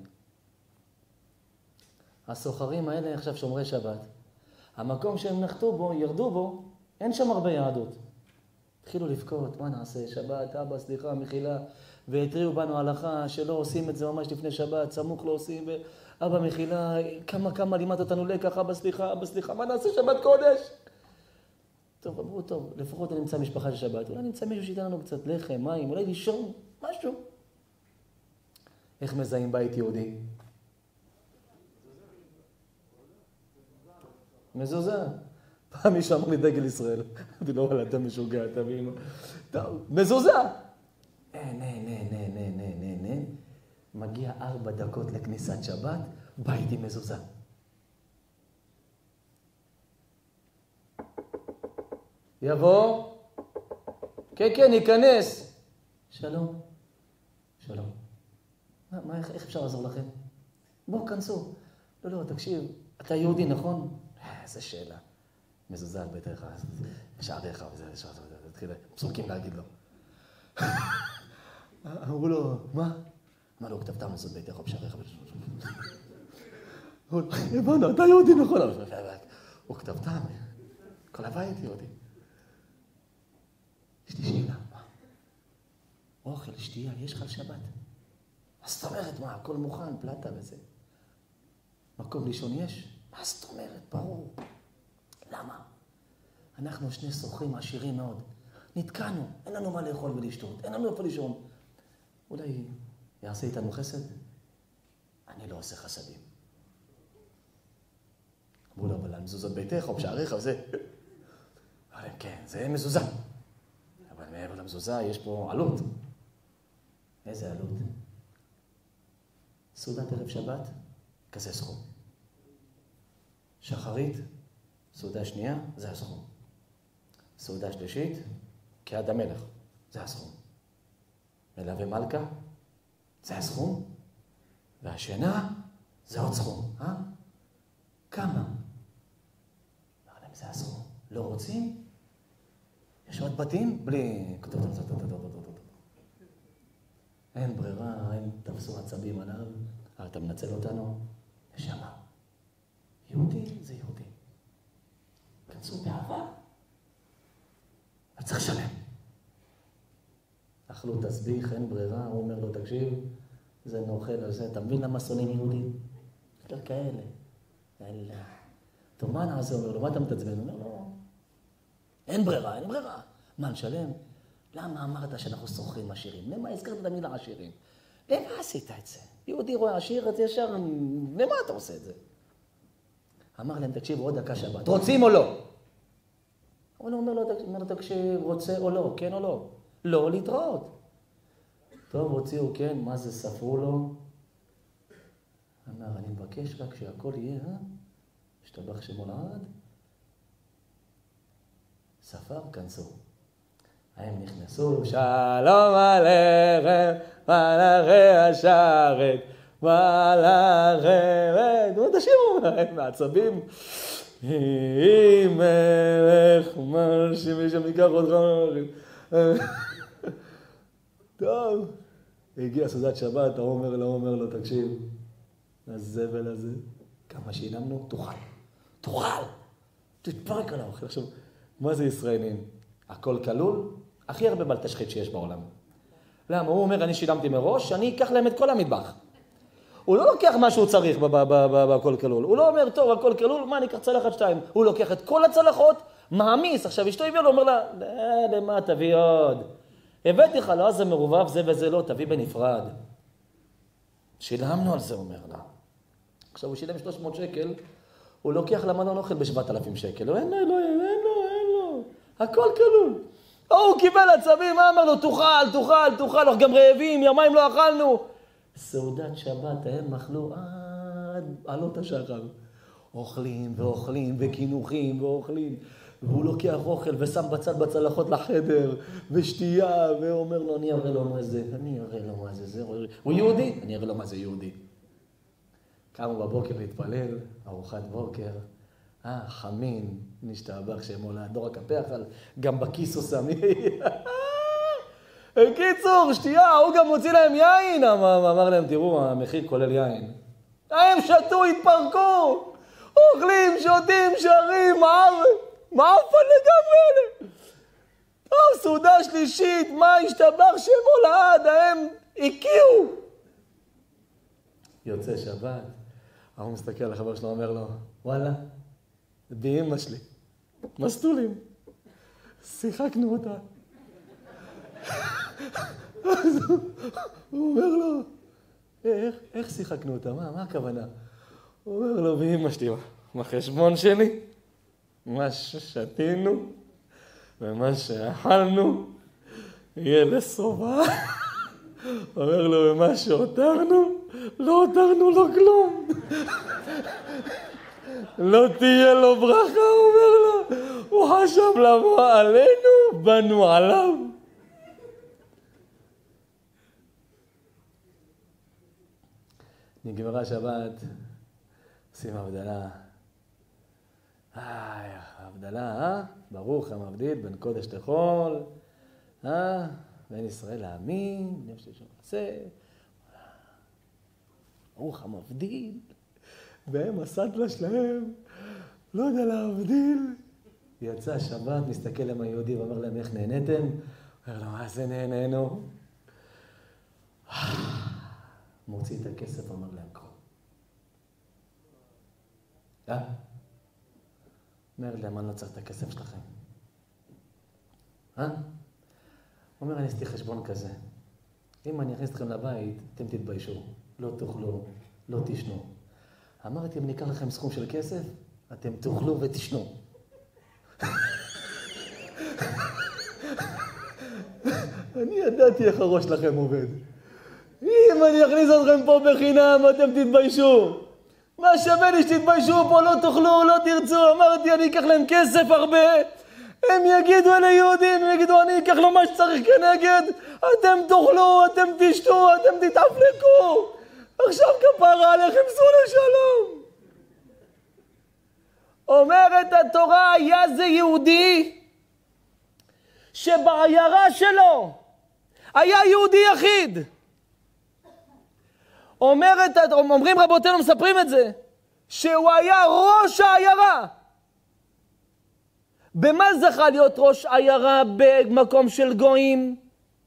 הסוחרים האלה עכשיו שומרי שבת. המקום שהם נחתו בו, ירדו בו, אין שם הרבה יהדות. התחילו לבכות, מה נעשה? שבת, אבא, סליחה, מחילה. והתריעו בנו הלכה שלא עושים את זה ממש לפני שבת, סמוך לא עושים. אבא, מחילה, כמה כמה לימדת אותנו לקח, אבא, סליחה, אבא, סליחה, מה נעשה? שבת קודש. טוב, אמרו, טוב, לפחות נמצא משפחה של שבת. אולי נמצא מישהו שייתן לנו קצת לחם, מים, אולי לישון, משהו. איך מזהים בית יהודי? מזוזה. פעם מישהו אמר לי דגל ישראל. אמרתי לו, וואלה, אתה משוגע, אתה ואמא. טוב, מזוזה. אין, אין, אין, אין, אין, אין, אין, אין. מגיע ארבע דקות לכניסת שבת, בית עם מזוזה. יבוא, כן, כן, ייכנס. שלום. שלום. מה, מה, איך, איך אפשר לעזור לכם? בואו, כנסו. לא, לא, תקשיב, אתה יהודי, נכון? איזה שאלה. מזוזה על ביתך, שעריך וזה, תתחיל פסוקים להגיד לו. אמרו לו, מה? אמר לו, כתבתם לזאת ביתך ובשעריך. הבנו, אתה יהודי, נכון? הוא כתבתם, כל הבית יהודי. יש לי שאלה, מה? אוכל, שתייה, יש לך על שבת? מה זאת אומרת, מה? הכל מוכן, פלטה וזה. מקום לישון יש? מה זאת אומרת? ברור. למה? אנחנו שני סוחרים עשירים מאוד. נתקענו, אין לנו מה לאכול ולשתות, אין לנו איפה לישון. אולי יעשה איתנו חסד? אני לא עושה חסדים. אמרו לו, אבל על מזוזות ביתך או בשעריך וזה. אבל כן, זה מזוזה. אבל מעבר למזוזה יש פה עלות. איזה עלות? סעודת ערב שבת, כזה סכום. שחרית, סעודה שנייה, זה הסכום. סעודה שלישית, כעד המלך, זה הסכום. מלווה מלכה, זה הסכום. והשינה, זה עוד סכום, אה? כמה? אמרתם, זה הסכום. לא רוצים? יש עוד בתים? בלי... אין ברירה, אין תפסו עצבים עליו. אתה מנצל אותנו? נשמה. יהודי זה יהודי. כנסו באהבה. צריך לשלם. אכלו תסביך, אין ברירה, הוא אומר לו, תקשיב, זה נאכל על זה, אתה מבין למה שונאים יהודים? יותר כאלה. יאללה. טוב, מה נעשה? אומר לו, מה אתה מתעצבן? הוא אומר לו, אין ברירה, אין ברירה. מה, נשלם? למה אמרת שאנחנו סוחרים עשירים? למה הזכרת את המילה עשירים? למה עשית את זה? יהודי רואה עשיר, אז ישר, למה אתה עושה את זה? אמר להם, תקשיב, עוד דקה שבת. רוצים או לא? הוא אומר לו, אומר לו, תקשיב, רוצה או לא, כן או לא? לא, להתראות. טוב, הוציאו, כן, מה זה, ספרו לו? אמר, אני מבקש רק שהכל יהיה, אה? שתבח שמו לעד. ספר, כנסו. הם נכנסו, שלום עליכם, מלאכי השרת, מלאכי... נו, תשירו, הם מעצבים. היא מלך, מלשי משם ייקח אותך מלכים. טוב, הגיע סעודת שבת, הוא אומר לו, אומר לו, תקשיב, הזבל הזה, כמה שילמנו, תאכל, תאכל, תתפרק על האוכל. עכשיו, מה זה ישראלים? הכל כלול? הכי הרבה בלתשחית שיש בעולם. למה? הוא אומר, אני שילמתי מראש, אני אקח להם את כל המטבח. הוא לא לוקח מה שהוא צריך בכל כלול. הוא לא אומר, טוב, הכל כלול, מה, אני אקח צלחת שתיים. הוא לוקח את כל הצלחות, מעמיס. עכשיו, אשתו הביאה לו, אומר לה, למה, תביא עוד. הבאתי לך, לא, זה מרובב, זה וזה לא, תביא בנפרד. שילמנו על זה, אומר לה. עכשיו, הוא שילם שלוש מאות שקל, הוא לוקח למנון אוכל ב-שבעת אלפים שקל. אין לו, אין לו, אין לו, אין לו. הכל כלול. או, הוא קיבל עצבים, מה אמר לו, תאכל, תאכל, תאכל, אנחנו גם רעבים, יומיים לא אכלנו. סעודת שבת, הם אכלו עד עלות השחר. אוכלים ואוכלים וכינוחים ואוכלים. והוא לוקח אוכל ושם בצד בצלחות לחדר, ושתייה, ואומר לו, אני אראה לו מה זה, אני אראה לו מה זה, זה, הוא יהודי, אני אראה לו מה זה יהודי. קמו בבוקר להתפלל, ארוחת בוקר, אה, חמין, נשתבח שמולד, לא רק הפח, אבל גם בכיס עושה מי... קיצור, שתייה, הוא גם מוציא להם יין, אמר להם, תראו, המחיר כולל יין. הם שתו, התפרקו, אוכלים, שותים, שרים, מעפן לגמרי. טוב, סעודה שלישית, מה השתבח שמולד, הם הקיעו. יוצא שבת, הוא מסתכל על החבר שלו, אומר לו, וואלה, באמא שלי, מסטולים, שיחקנו אותה. אז הוא אומר לו, איך, איך שיחקנו אותה? מה, מה הכוונה? הוא אומר לו, באמא שלי, מה חשבון שלי? מה ששתינו ומה שאכלנו יהיה לסובה. אומר לו, ומה שהותרנו, לא הותרנו לו כלום. לא תהיה לו ברכה, הוא אומר לו. הוא חשב לבוא עלינו, בנו עליו. נגמרה שבת, עושים הבדלה. איי, הבדלה, אה? ברוך המבדיל בין קודש לחול, אה? בין ישראל להאמין, נפש לשם עשה. ברוך המבדיל, והם הסטלה שלהם, לא יודע להבדיל. יצא שבת, מסתכל להם היהודי ואומר להם, איך נהניתם? אומר לו, מה זה נהנינו? מוציא את הכסף, אומר להם, קרוא. אה? אומר להם, אני לא צריך את הכסף שלכם. אה? אומר, אני עשיתי חשבון כזה. אם אני אכניס אתכם לבית, אתם תתביישו. לא תאכלו, לא תשנו. אמרתי, אם ניקח לכם סכום של כסף, אתם תאכלו ותשנו. אני ידעתי איך הראש לכם עובד. אם אני אכניס אתכם פה בחינם, אתם תתביישו. מה שווה לי שתתביישו פה, לא תאכלו, לא תרצו. אמרתי, אני אקח להם כסף הרבה. הם יגידו אלה יהודים, הם יגידו, אני אקח לו מה שצריך כנגד. אתם תאכלו, אתם תשתו, אתם תתאפלקו. עכשיו כפרה עליכם, סעו לשלום. אומרת התורה, היה זה יהודי שבעיירה שלו היה יהודי יחיד. אומרת, אומרים רבותינו, מספרים את זה, שהוא היה ראש העיירה. במה זכה להיות ראש עיירה במקום של גויים?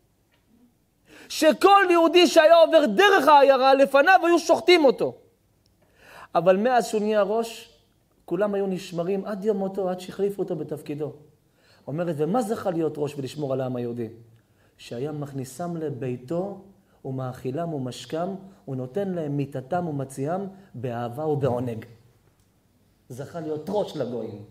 שכל יהודי שהיה עובר דרך העיירה לפניו היו שוחטים אותו. אבל מאז שהוא נהיה ראש, כולם היו נשמרים עד יום מותו, עד שהחליפו אותו בתפקידו. אומרת, ומה זכה להיות ראש ולשמור על העם היהודי? שהיה מכניסם לביתו ומאכילם ומשכם, ונותן להם מיטתם ומציאם באהבה ובעונג. זכה להיות ראש לגויים.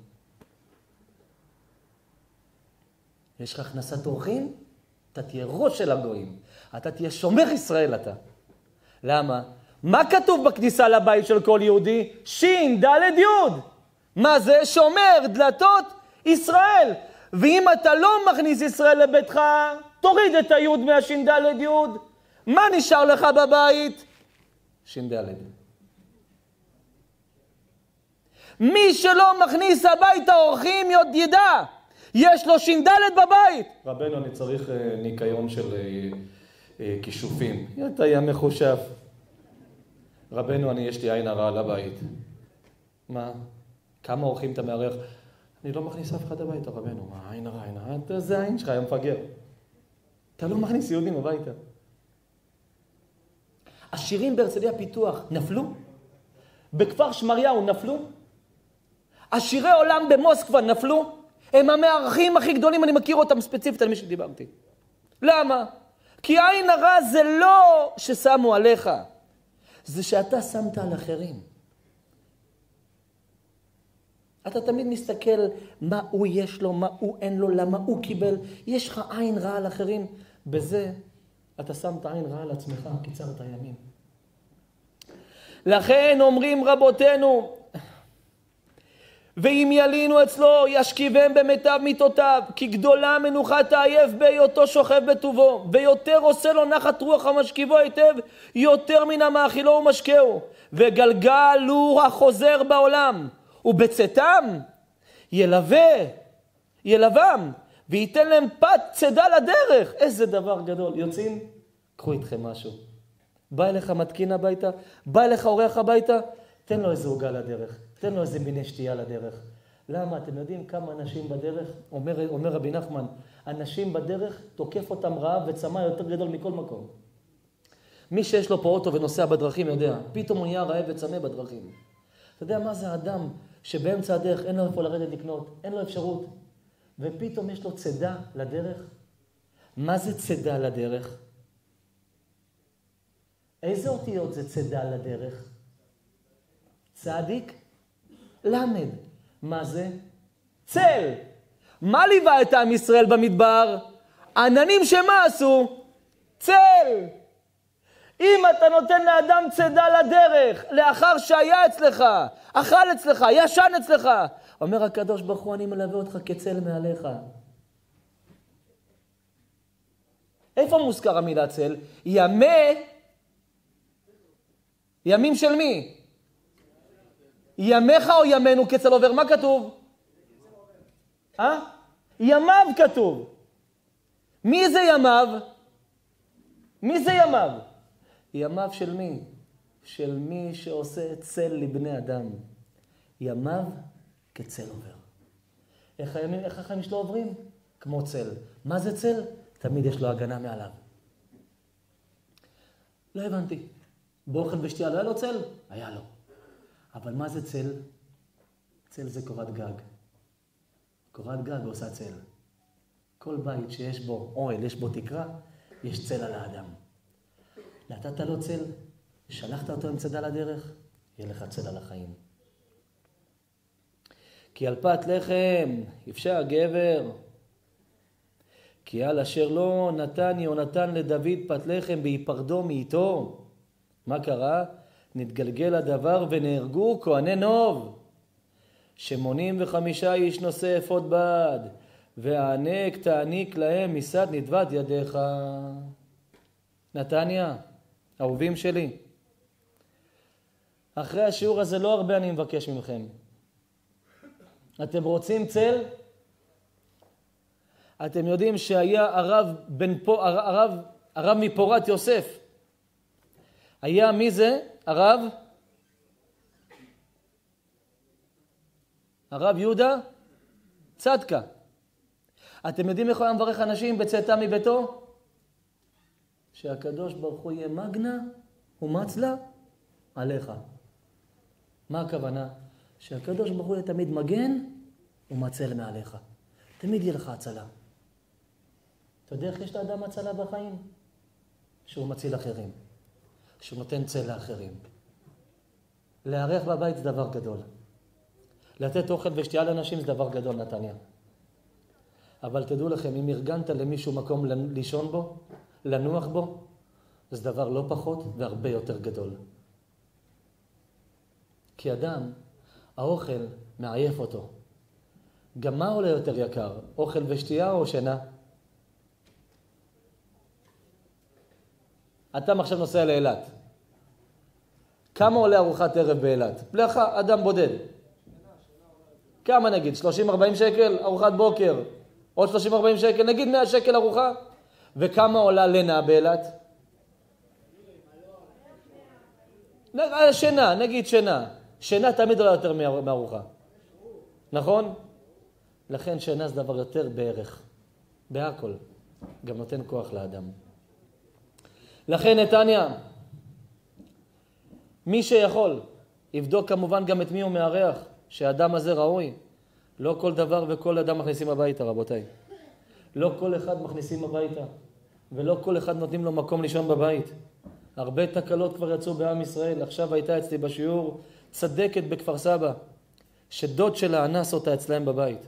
יש לך הכנסת אורחים? אתה תהיה ראש של הגויים. אתה תהיה שומר ישראל אתה. למה? מה כתוב בכניסה לבית של כל יהודי? שין, דלת, יוד. מה זה? שומר דלתות ישראל. ואם אתה לא מכניס ישראל לביתך, תוריד את היוד מהשין דלת יוד. מה נשאר לך בבית? שין דלת. מי שלא מכניס הביתה אורחים ידע. יש לו שין דלת בבית. רבנו, אני צריך ניקיון של כישופים. אתה היה מחושב. רבנו, אני יש לי עין הרע על הבית. מה? כמה אורחים אתה מערך? אני לא מכניס אף אחד הביתה, רבנו. מה, עין הרע, עין הרע? זה העין שלך, היה מפגר. אתה לא מכניס יהודים הביתה. השירים בהרצליה פיתוח נפלו? בכפר שמריהו נפלו? השירי עולם במוסקבה נפלו? הם המארחים הכי גדולים, אני מכיר אותם ספציפית על מי שדיברתי. למה? כי עין הרע זה לא ששמו עליך, זה שאתה שמת על אחרים. אתה תמיד מסתכל מה הוא יש לו, מה הוא אין לו, למה הוא קיבל. יש לך עין רע על אחרים, בזה אתה שמת עין רע על עצמך, קיצרת הימים. לכן אומרים רבותינו, ואם ילינו אצלו ישכיבם במיטב מיטותיו, כי גדולה מנוחת העייף בהיותו שוכב בטובו, ויותר עושה לו נחת רוח המשכיבו היטב, יותר מן המאכילו ומשקהו, וגלגל הוא החוזר בעולם, ובצאתם ילווה, ילבם, וייתן להם פת צדה לדרך. איזה דבר גדול. יוצאים, קחו איתכם משהו. בא אליך מתקין הביתה, בא אליך אורח הביתה, תן לו איזה עוגה לדרך. תן לו איזה מיני שתייה לדרך. למה? אתם יודעים כמה אנשים בדרך? אומר, אומר רבי נחמן, אנשים בדרך תוקף אותם רעב וצמא יותר גדול מכל מקום. מי שיש לו פה אוטו ונוסע בדרכים יודע, פתאום הוא נהיה רעב וצמא בדרכים. אתה יודע מה זה האדם שבאמצע הדרך אין לו איפה לרדת לקנות, אין לו אפשרות, ופתאום יש לו צדה לדרך? מה זה צדה לדרך? איזה אותיות זה צדה לדרך? צדיק? למד. מה זה? צל. מה ליווה את עם ישראל במדבר? עננים שמה עשו? צל. אם אתה נותן לאדם צדה לדרך, לאחר שהיה אצלך, אכל אצלך, ישן אצלך, אומר הקדוש ברוך הוא, אני מלווה אותך כצל מעליך. איפה מוזכר המילה צל? ימה ימים של מי? ימיך או ימינו כצל עובר? מה כתוב? אה? ימיו כתוב. מי זה ימיו? מי זה ימיו? ימיו של מי? של מי שעושה צל לבני אדם. ימיו כצל עובר. איך הימים, איך החיים שלו עוברים? כמו צל. מה זה צל? תמיד יש לו הגנה מעליו. לא הבנתי. באוכל ושתייה לא היה לו צל? היה לו. אבל מה זה צל? צל זה קורת גג. קורת גג עושה צל. כל בית שיש בו אוהל, יש בו תקרה, יש צל על האדם. נתת לו צל, שלחת אותו עם צדה לדרך, יהיה לך צל על החיים. כי על פת לחם יפשע גבר, כי על אשר לא נתן יונתן לדוד פת לחם בהיפרדו מאיתו. מה קרה? נתגלגל הדבר ונהרגו כהני נוב. שמונים וחמישה איש נושא אפוד בד, והענק תעניק להם מסד נדבת ידיך. נתניה, אהובים שלי, אחרי השיעור הזה לא הרבה אני מבקש ממכם. אתם רוצים צל? אתם יודעים שהיה הרב בן פו, הרב, הרב מפורת יוסף. היה מי זה? הרב? הרב יהודה צדקה. אתם יודעים איך הוא היה מברך אנשים בצאתה מביתו? שהקדוש ברוך הוא יהיה מגנה ומצלה עליך. מה הכוונה? שהקדוש ברוך הוא יהיה תמיד מגן ומצל מעליך. תמיד יהיה לך הצלה. אתה יודע איך יש לאדם הצלה בחיים? שהוא מציל אחרים. שהוא נותן צל לאחרים. לארח בבית זה דבר גדול. לתת אוכל ושתייה לאנשים זה דבר גדול, נתניה. אבל תדעו לכם, אם ארגנת למישהו מקום לישון בו, לנוח בו, זה דבר לא פחות והרבה יותר גדול. כי אדם, האוכל מעייף אותו. גם מה עולה יותר יקר? אוכל ושתייה או שינה? אתה עכשיו נוסע לאילת. כמה עולה ארוחת ערב באילת? לך, אדם בודד. כמה נגיד? שלושים ארבעים שקל ארוחת בוקר. עוד שלושים ארבעים שקל, נגיד מאה שקל ארוחה. וכמה עולה לינה באילת? שינה, נגיד שינה. שינה תמיד עולה יותר מארוחה. נכון? לכן שינה זה דבר יותר בערך. בהכל. גם נותן כוח לאדם. לכן נתניה, מי שיכול, יבדוק כמובן גם את מי הוא מארח, שהאדם הזה ראוי. לא כל דבר וכל אדם מכניסים הביתה, רבותיי. לא כל אחד מכניסים הביתה, ולא כל אחד נותנים לו מקום לישון בבית. הרבה תקלות כבר יצאו בעם ישראל. עכשיו הייתה אצלי בשיעור צדקת בכפר סבא, שדוד שלה אנס אותה אצלהם בבית.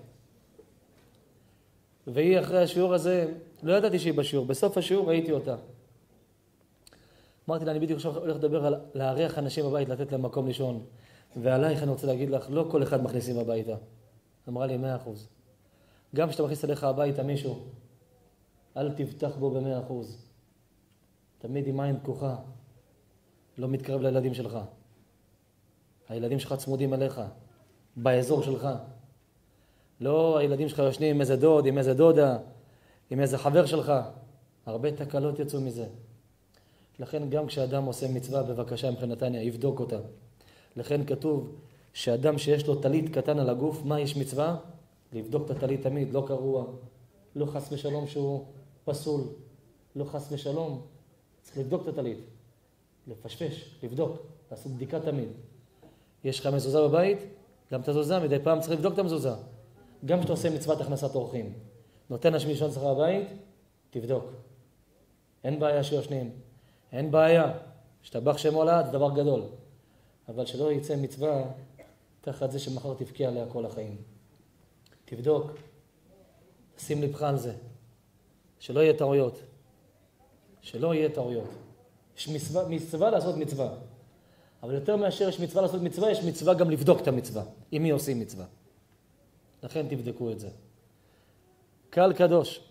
והיא אחרי השיעור הזה, לא ידעתי שהיא בשיעור, בסוף השיעור ראיתי אותה. אמרתי לה, אני בדיוק עכשיו הולך לדבר על להריח אנשים בבית, לתת להם מקום לישון. ועלייך אני רוצה להגיד לך, לא כל אחד מכניסים הביתה. אמרה לי, מאה אחוז. גם כשאתה מכניס אליך הביתה מישהו, אל תבטח בו במאה אחוז. תמיד עם עין פקוחה. לא מתקרב לילדים שלך. הילדים שלך צמודים אליך, באזור שלך. לא הילדים שלך יושנים עם איזה דוד, עם איזה דודה, עם איזה חבר שלך. הרבה תקלות יצאו מזה. לכן גם כשאדם עושה מצווה, בבקשה מבחינתניה, יבדוק אותה. לכן כתוב שאדם שיש לו טלית קטן על הגוף, מה יש מצווה? לבדוק את הטלית תמיד, לא קרוע, לא חס ושלום שהוא פסול, לא חס ושלום. צריך לבדוק את הטלית, לפשפש, לבדוק, לעשות בדיקה תמיד. יש לך מזוזה בבית? גם את הזוזה, מדי פעם צריך לבדוק את המזוזה. גם כשאתה עושה מצוות הכנסת אורחים. נותן אשמי לישון אצלך בבית, תבדוק. אין בעיה שיושנים. אין בעיה. שתבח שם עולה, זה דבר גדול. אבל שלא יצא מצווה תחת זה שמחר תבכה עליה כל החיים. תבדוק. שים לבך על זה. שלא יהיה טעויות. שלא יהיה טעויות. יש מצווה, מצווה לעשות מצווה. אבל יותר מאשר יש מצווה לעשות מצווה, יש מצווה גם לבדוק את המצווה. עם מי עושים מצווה. לכן תבדקו את זה. קהל קדוש.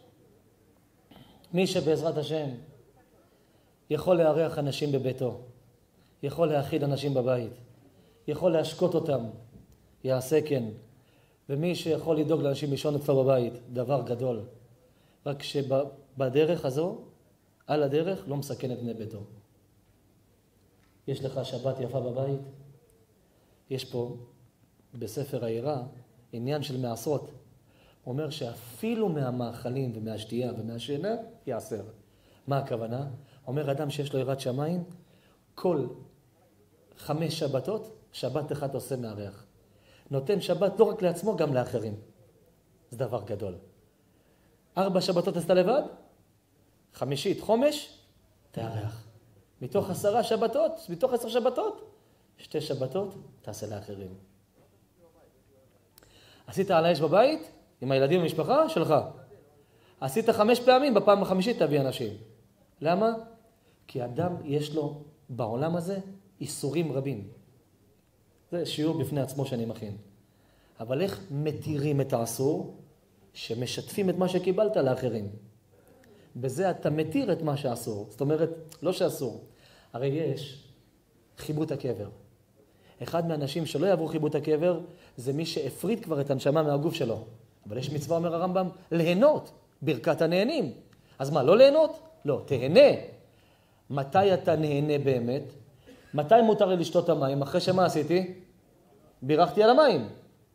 מי שבעזרת השם יכול לארח אנשים בביתו, יכול להאכיל אנשים בבית, יכול להשקות אותם, יעשה כן. ומי שיכול לדאוג לאנשים לישון אצלו בבית, דבר גדול. רק שבדרך הזו, על הדרך, לא מסכן את בני ביתו. יש לך שבת יפה בבית? יש פה בספר העירה עניין של מעשרות. אומר שאפילו מהמאכלים ומהשתייה ומהשינה יעשר. מה הכוונה? אומר אדם שיש לו יראת שמיים, כל חמש שבתות, שבת אחד עושה מארח. נותן שבת לא רק לעצמו, גם לאחרים. זה דבר גדול. ארבע שבתות עשתה לבד, חמישית חומש, תארח. מתוך עשרה שבתות, מתוך עשר שבתות, שתי שבתות תעשה לאחרים. עשית על האש בבית, עם הילדים במשפחה שלך. עשית חמש פעמים, בפעם החמישית תביא אנשים. למה? כי אדם יש לו בעולם הזה איסורים רבים. זה שיעור בפני עצמו שאני מכין. אבל איך מתירים את האסור? שמשתפים את מה שקיבלת לאחרים. בזה אתה מתיר את מה שאסור. זאת אומרת, לא שאסור. הרי יש חיבוט הקבר. אחד מהאנשים שלא יעברו חיבוט הקבר, זה מי שהפריד כבר את הנשמה מהגוף שלו. אבל יש מצווה, אומר הרמב"ם, ליהנות, ברכת הנהנים. אז מה, לא ליהנות? לא, תהנה. מתי אתה נהנה באמת? מתי מותר לי לשתות המים? אחרי שמה עשיתי? בירכתי על המים.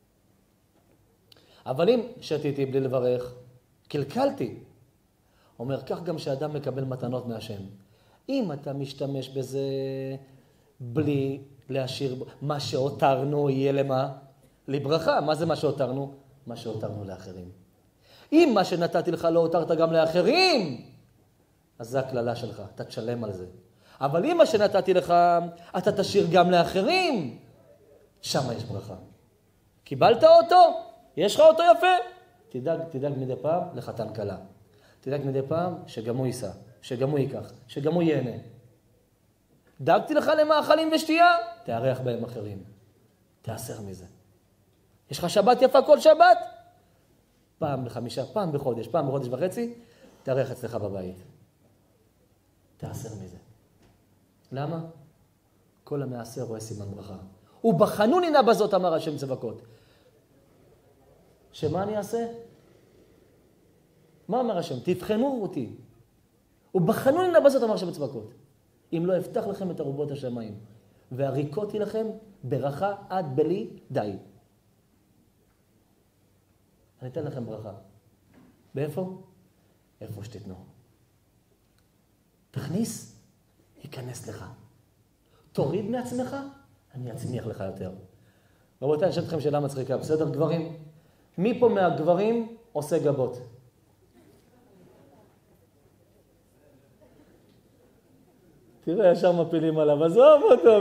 אבל אם שתיתי בלי לברך, קלקלתי. אומר, כך גם שאדם מקבל מתנות מהשם. אם אתה משתמש בזה בלי להשאיר, מה שהותרנו יהיה למה? לברכה. מה זה מה שהותרנו? מה שהותרנו לאחרים. אם מה שנתתי לך לא הותרת גם לאחרים, אז זה הכללה שלך, אתה תשלם על זה. אבל אם מה שנתתי לך, אתה תשאיר גם לאחרים, שם יש ברכה. קיבלת אותו? יש לך אותו יפה? תדאג, תדאג מדי פעם לחתן קלה. תדאג מדי פעם שגם הוא ייסע, שגם הוא ייקח, שגם הוא ייהנה. דאגתי לך למאכלים ושתייה? תארח בהם אחרים. תאסר מזה. יש לך שבת יפה כל שבת? פעם בחמישה, פעם בחודש, פעם בחודש וחצי, תארח אצלך בבית. תאסר מזה. למה? כל המעשר רואה סימן ברכה. ובחנוני נא בזאת, אמר השם צבקות. שמה אני אעשה? מה אומר השם? תבחנו אותי. ובחנוני נא בזאת, אמר השם צבקות. אם לא אבטח לכם את ארובות השמיים, והריקותי לכם ברכה עד בלי די. אני אתן לכם ברכה. באיפה? איפה שתתנו. תכניס, ייכנס לך. תוריד מעצמך, אני אצמיח לך יותר. רבותיי, אני אשאל אתכם שאלה מצחיקה, בסדר גברים? מי פה מהגברים עושה גבות? תראה, ישר מפילים עליו, עזוב אותו.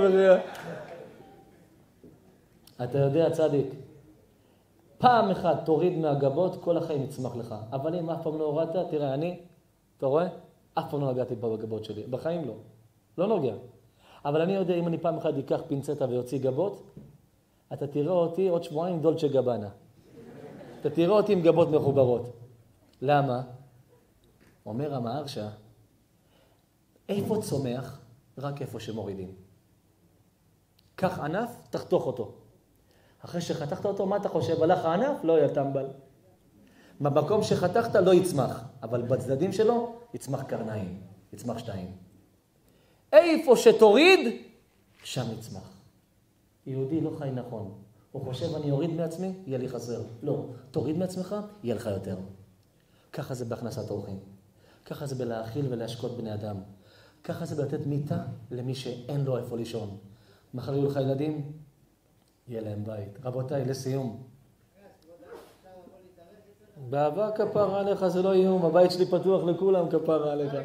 אתה יודע, צדיק, פעם אחת תוריד מהגבות, כל החיים יצמח לך. אבל אם אף פעם לא הורדת, תראה, אני, אתה רואה? אף פעם לא נגעתי בגבות שלי. בחיים לא. לא נוגע. אבל אני יודע, אם אני פעם אחת אקח פינצטה ויוציא גבות, אתה תראה אותי עוד שבועיים דולצ'ה גבנה. אתה תראה אותי עם גבות מחוברות. למה? אומר המהרש"א, איפה צומח? רק איפה שמורידים. קח ענף, תחתוך אותו. אחרי שחתכת אותו, מה אתה חושב? הלך הענף? לא יהיה טמבל. במקום שחתכת לא יצמח, אבל בצדדים שלו יצמח קרניים, יצמח שתיים. איפה שתוריד, שם יצמח. יהודי לא חי נכון. הוא חושב, אני אוריד מעצמי, יהיה לי חסר. לא, תוריד מעצמך, יהיה לך יותר. ככה זה בהכנסת אורחים. ככה זה בלהאכיל ולהשקות בני אדם. ככה זה לתת מיטה למי שאין לו איפה לישון. מחר יהיו לך ילדים, יהיה להם בית. רבותיי, לסיום. באהבה כפרה עליך, זה לא איום. הבית שלי פתוח לכולם, כפרה עליך.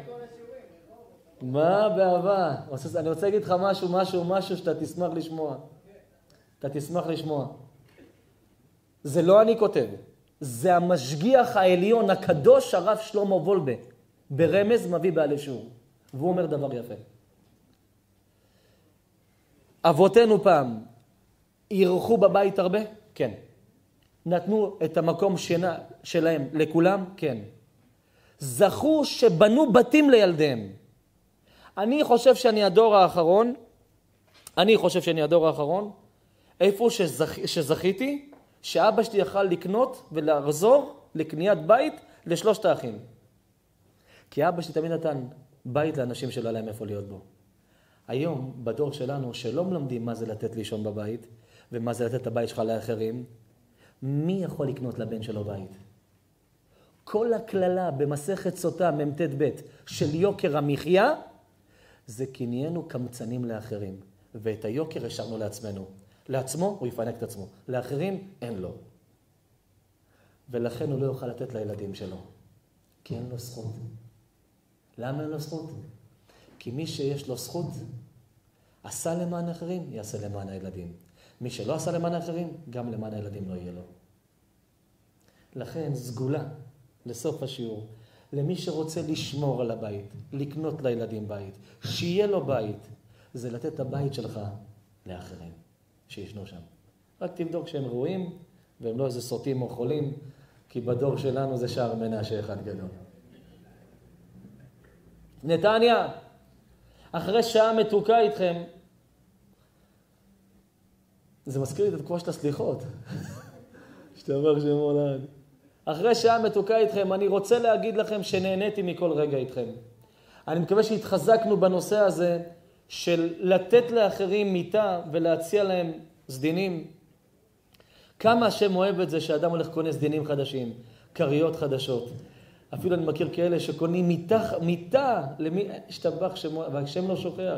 מה באהבה? אני רוצה להגיד לך משהו, משהו, משהו שאתה תשמח לשמוע. אתה תשמח לשמוע. זה לא אני כותב. זה המשגיח העליון, הקדוש הרב שלמה וולבה. ברמז מביא בעלי שור. והוא אומר דבר יפה. אבותינו פעם אירחו בבית הרבה? כן. נתנו את המקום שינה שלהם לכולם? כן. זכו שבנו בתים לילדיהם. אני חושב שאני הדור האחרון אני חושב שאני הדור האחרון, איפה שזכ... שזכיתי, שאבא שלי יכל לקנות ולעזור לקניית בית לשלושת האחים. כי אבא שלי תמיד נתן בית לאנשים שלא להם איפה להיות בו. היום, בדור שלנו, שלא מלמדים מה זה לתת לישון בבית, ומה זה לתת את הבית שלך לאחרים, מי יכול לקנות לבן שלו בית? כל הכללה במסכת סוטה, ממתת בית, של יוקר המחיה, זה כי נהיינו קמצנים לאחרים. ואת היוקר השארנו לעצמנו. לעצמו הוא יפנק את עצמו. לאחרים אין לו. ולכן הוא לא יוכל לתת לילדים שלו. כי אין לו זכות. למה אין לו זכות? כי מי שיש לו זכות, עשה למען אחרים, יעשה למען הילדים. מי שלא עשה למען האחרים, גם למען הילדים לא יהיה לו. לכן סגולה, לסוף השיעור, למי שרוצה לשמור על הבית, לקנות לילדים בית, שיהיה לו בית, זה לתת את הבית שלך לאחרים, שישנו שם. רק תבדוק שהם ראויים, והם לא איזה סוטים או חולים, כי בדור שלנו זה שער מנשה אחד גדול. נתניה, אחרי שעה מתוקה איתכם, זה מזכיר לי את התקופה של הסליחות. שתברך שם הולד. אחרי שעה מתוקה איתכם, אני רוצה להגיד לכם שנהניתי מכל רגע איתכם. אני מקווה שהתחזקנו בנושא הזה של לתת לאחרים מיטה ולהציע להם סדינים. כמה השם אוהב את זה שאדם הולך קונה סדינים חדשים, קריות חדשות. אפילו אני מכיר כאלה שקונים מיטה, מיטה למי שתבח שמו, והשם לא שוכח.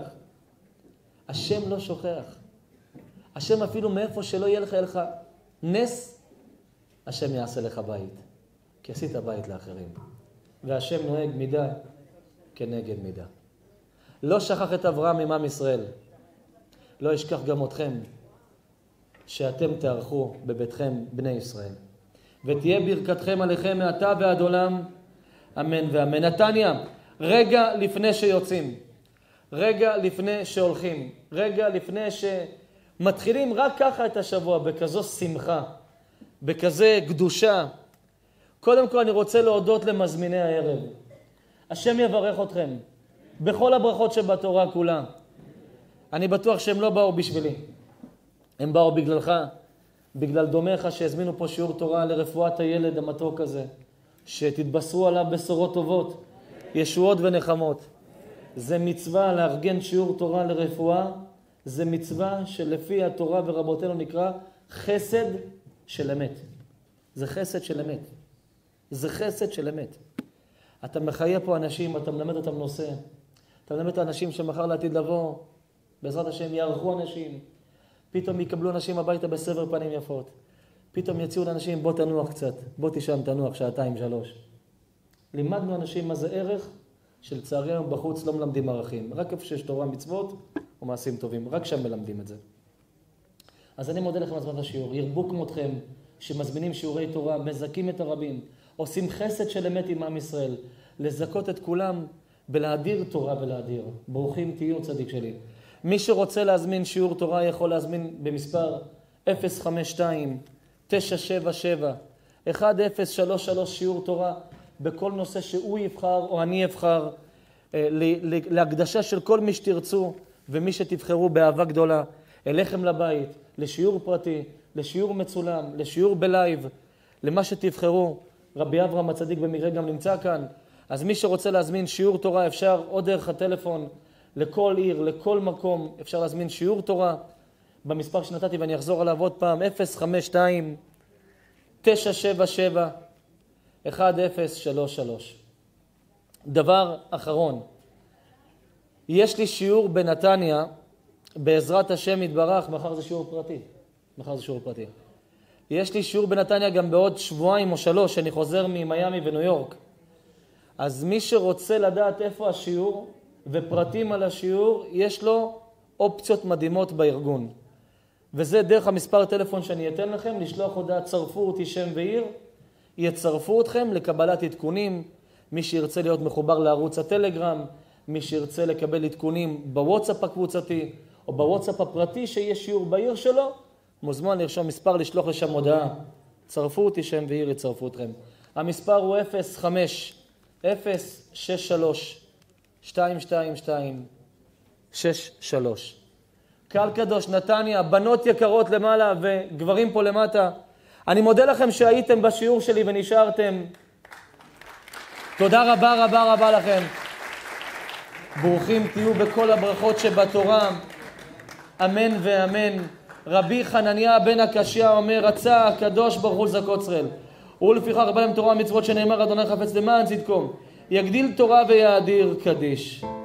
השם לא שוכח. השם אפילו מאיפה שלא יהיה לך, יהיה לך נס, השם יעשה לך בית. כי עשית בית לאחרים. והשם נוהג מידה כנגד מידה. לא שכח את אברהם עם עם ישראל. לא ישכח גם אתכם, שאתם תערכו בביתכם בני ישראל. ותהיה ברכתכם עליכם מעתה ועד עולם. אמן ואמן. נתניה, רגע לפני שיוצאים, רגע לפני שהולכים, רגע לפני שמתחילים רק ככה את השבוע, בכזו שמחה, בכזה קדושה. קודם כל אני רוצה להודות למזמיני הערב. השם יברך אתכם בכל הברכות שבתורה כולה. אני בטוח שהם לא באו בשבילי. הם באו בגללך, בגלל דומך שהזמינו פה שיעור תורה לרפואת הילד המתוק הזה. שתתבשרו עליו בשורות טובות, ישועות ונחמות. זה מצווה לארגן שיעור תורה לרפואה. זה מצווה שלפי התורה ורבותינו נקרא חסד של אמת. זה חסד של אמת. זה חסד של אמת. אתה מחיה פה אנשים, אתה מלמד אותם נושא. אתה מלמד את האנשים שמחר לעתיד לבוא, בעזרת השם יערכו אנשים. פתאום יקבלו אנשים הביתה בסבר פנים יפות. פתאום יציעו לאנשים, בוא תנוח קצת, בוא תשם תנוח שעתיים, שלוש. לימדנו אנשים מה זה ערך, שלצערנו בחוץ לא מלמדים ערכים. רק איפה שיש תורה מצוות ומעשים טובים, רק שם מלמדים את זה. אז אני מודה לכם על זמן השיעור. ירבו כמותכם שמזמינים שיעורי תורה, מזכים את הרבים, עושים חסד של אמת עם עם ישראל, לזכות את כולם בלהדיר תורה ולהדיר. ברוכים תהיו צדיק שלי. מי שרוצה להזמין שיעור תורה יכול להזמין במספר אפס חמש שתיים תשע שבע שבע אחת אפס שלוש שלוש שיעור תורה בכל נושא שהוא יבחר או אני אבחר, להקדשה של כל מי שתרצו ומי שתבחרו באהבה גדולה, אליכם לבית, לשיעור פרטי, לשיעור מצולם, לשיעור בלייב, למה שתבחרו. רבי אברהם הצדיק במקרה גם נמצא כאן. אז מי שרוצה להזמין שיעור תורה אפשר או דרך הטלפון, לכל עיר, לכל מקום, אפשר להזמין שיעור תורה במספר שנתתי ואני אחזור עליו עוד פעם, אפס חמש שתיים תשע שבע שבע אחת אפס שלוש שלוש. דבר אחרון, יש לי שיעור בנתניה, בעזרת השם יתברך, מחר זה שיעור פרטי, מחר זה שיעור פרטי. יש לי שיעור בנתניה גם בעוד שבועיים או שלוש, שאני חוזר ממיימי וניו יורק. אז מי שרוצה לדעת איפה השיעור ופרטים על השיעור, יש לו אופציות מדהימות בארגון. וזה דרך המספר טלפון שאני אתן לכם, לשלוח הודעה, צרפו אותי שם ועיר, יצרפו אתכם לקבלת עדכונים. מי שירצה להיות מחובר לערוץ הטלגרם, מי שירצה לקבל עדכונים בוואטסאפ הקבוצתי, או בוואטסאפ הפרטי שיש שיעור בעיר שלו, מוזמן לרשום מספר, לשלוח לשם הודעה. צרפו אותי שם ועיר, יצרפו אתכם. המספר הוא אפס חמש אפס שש שלוש שתיים שתיים שתיים שש שלוש. קהל קדוש, נתניה, בנות יקרות למעלה וגברים פה למטה. אני מודה לכם שהייתם בשיעור שלי ונשארתם. תודה רבה רבה רבה לכם. ברוכים תהיו בכל הברכות שבתורה. אמן ואמן. רבי חנניה בן הקשיא אומר, רצה הקדוש ברוך הוא לזכות ישראל. ולפיכך הרבה להם תורה ומצוות שנאמר, אדוני חפץ למען צדקו. יגדיל תורה ויאדיר קדיש.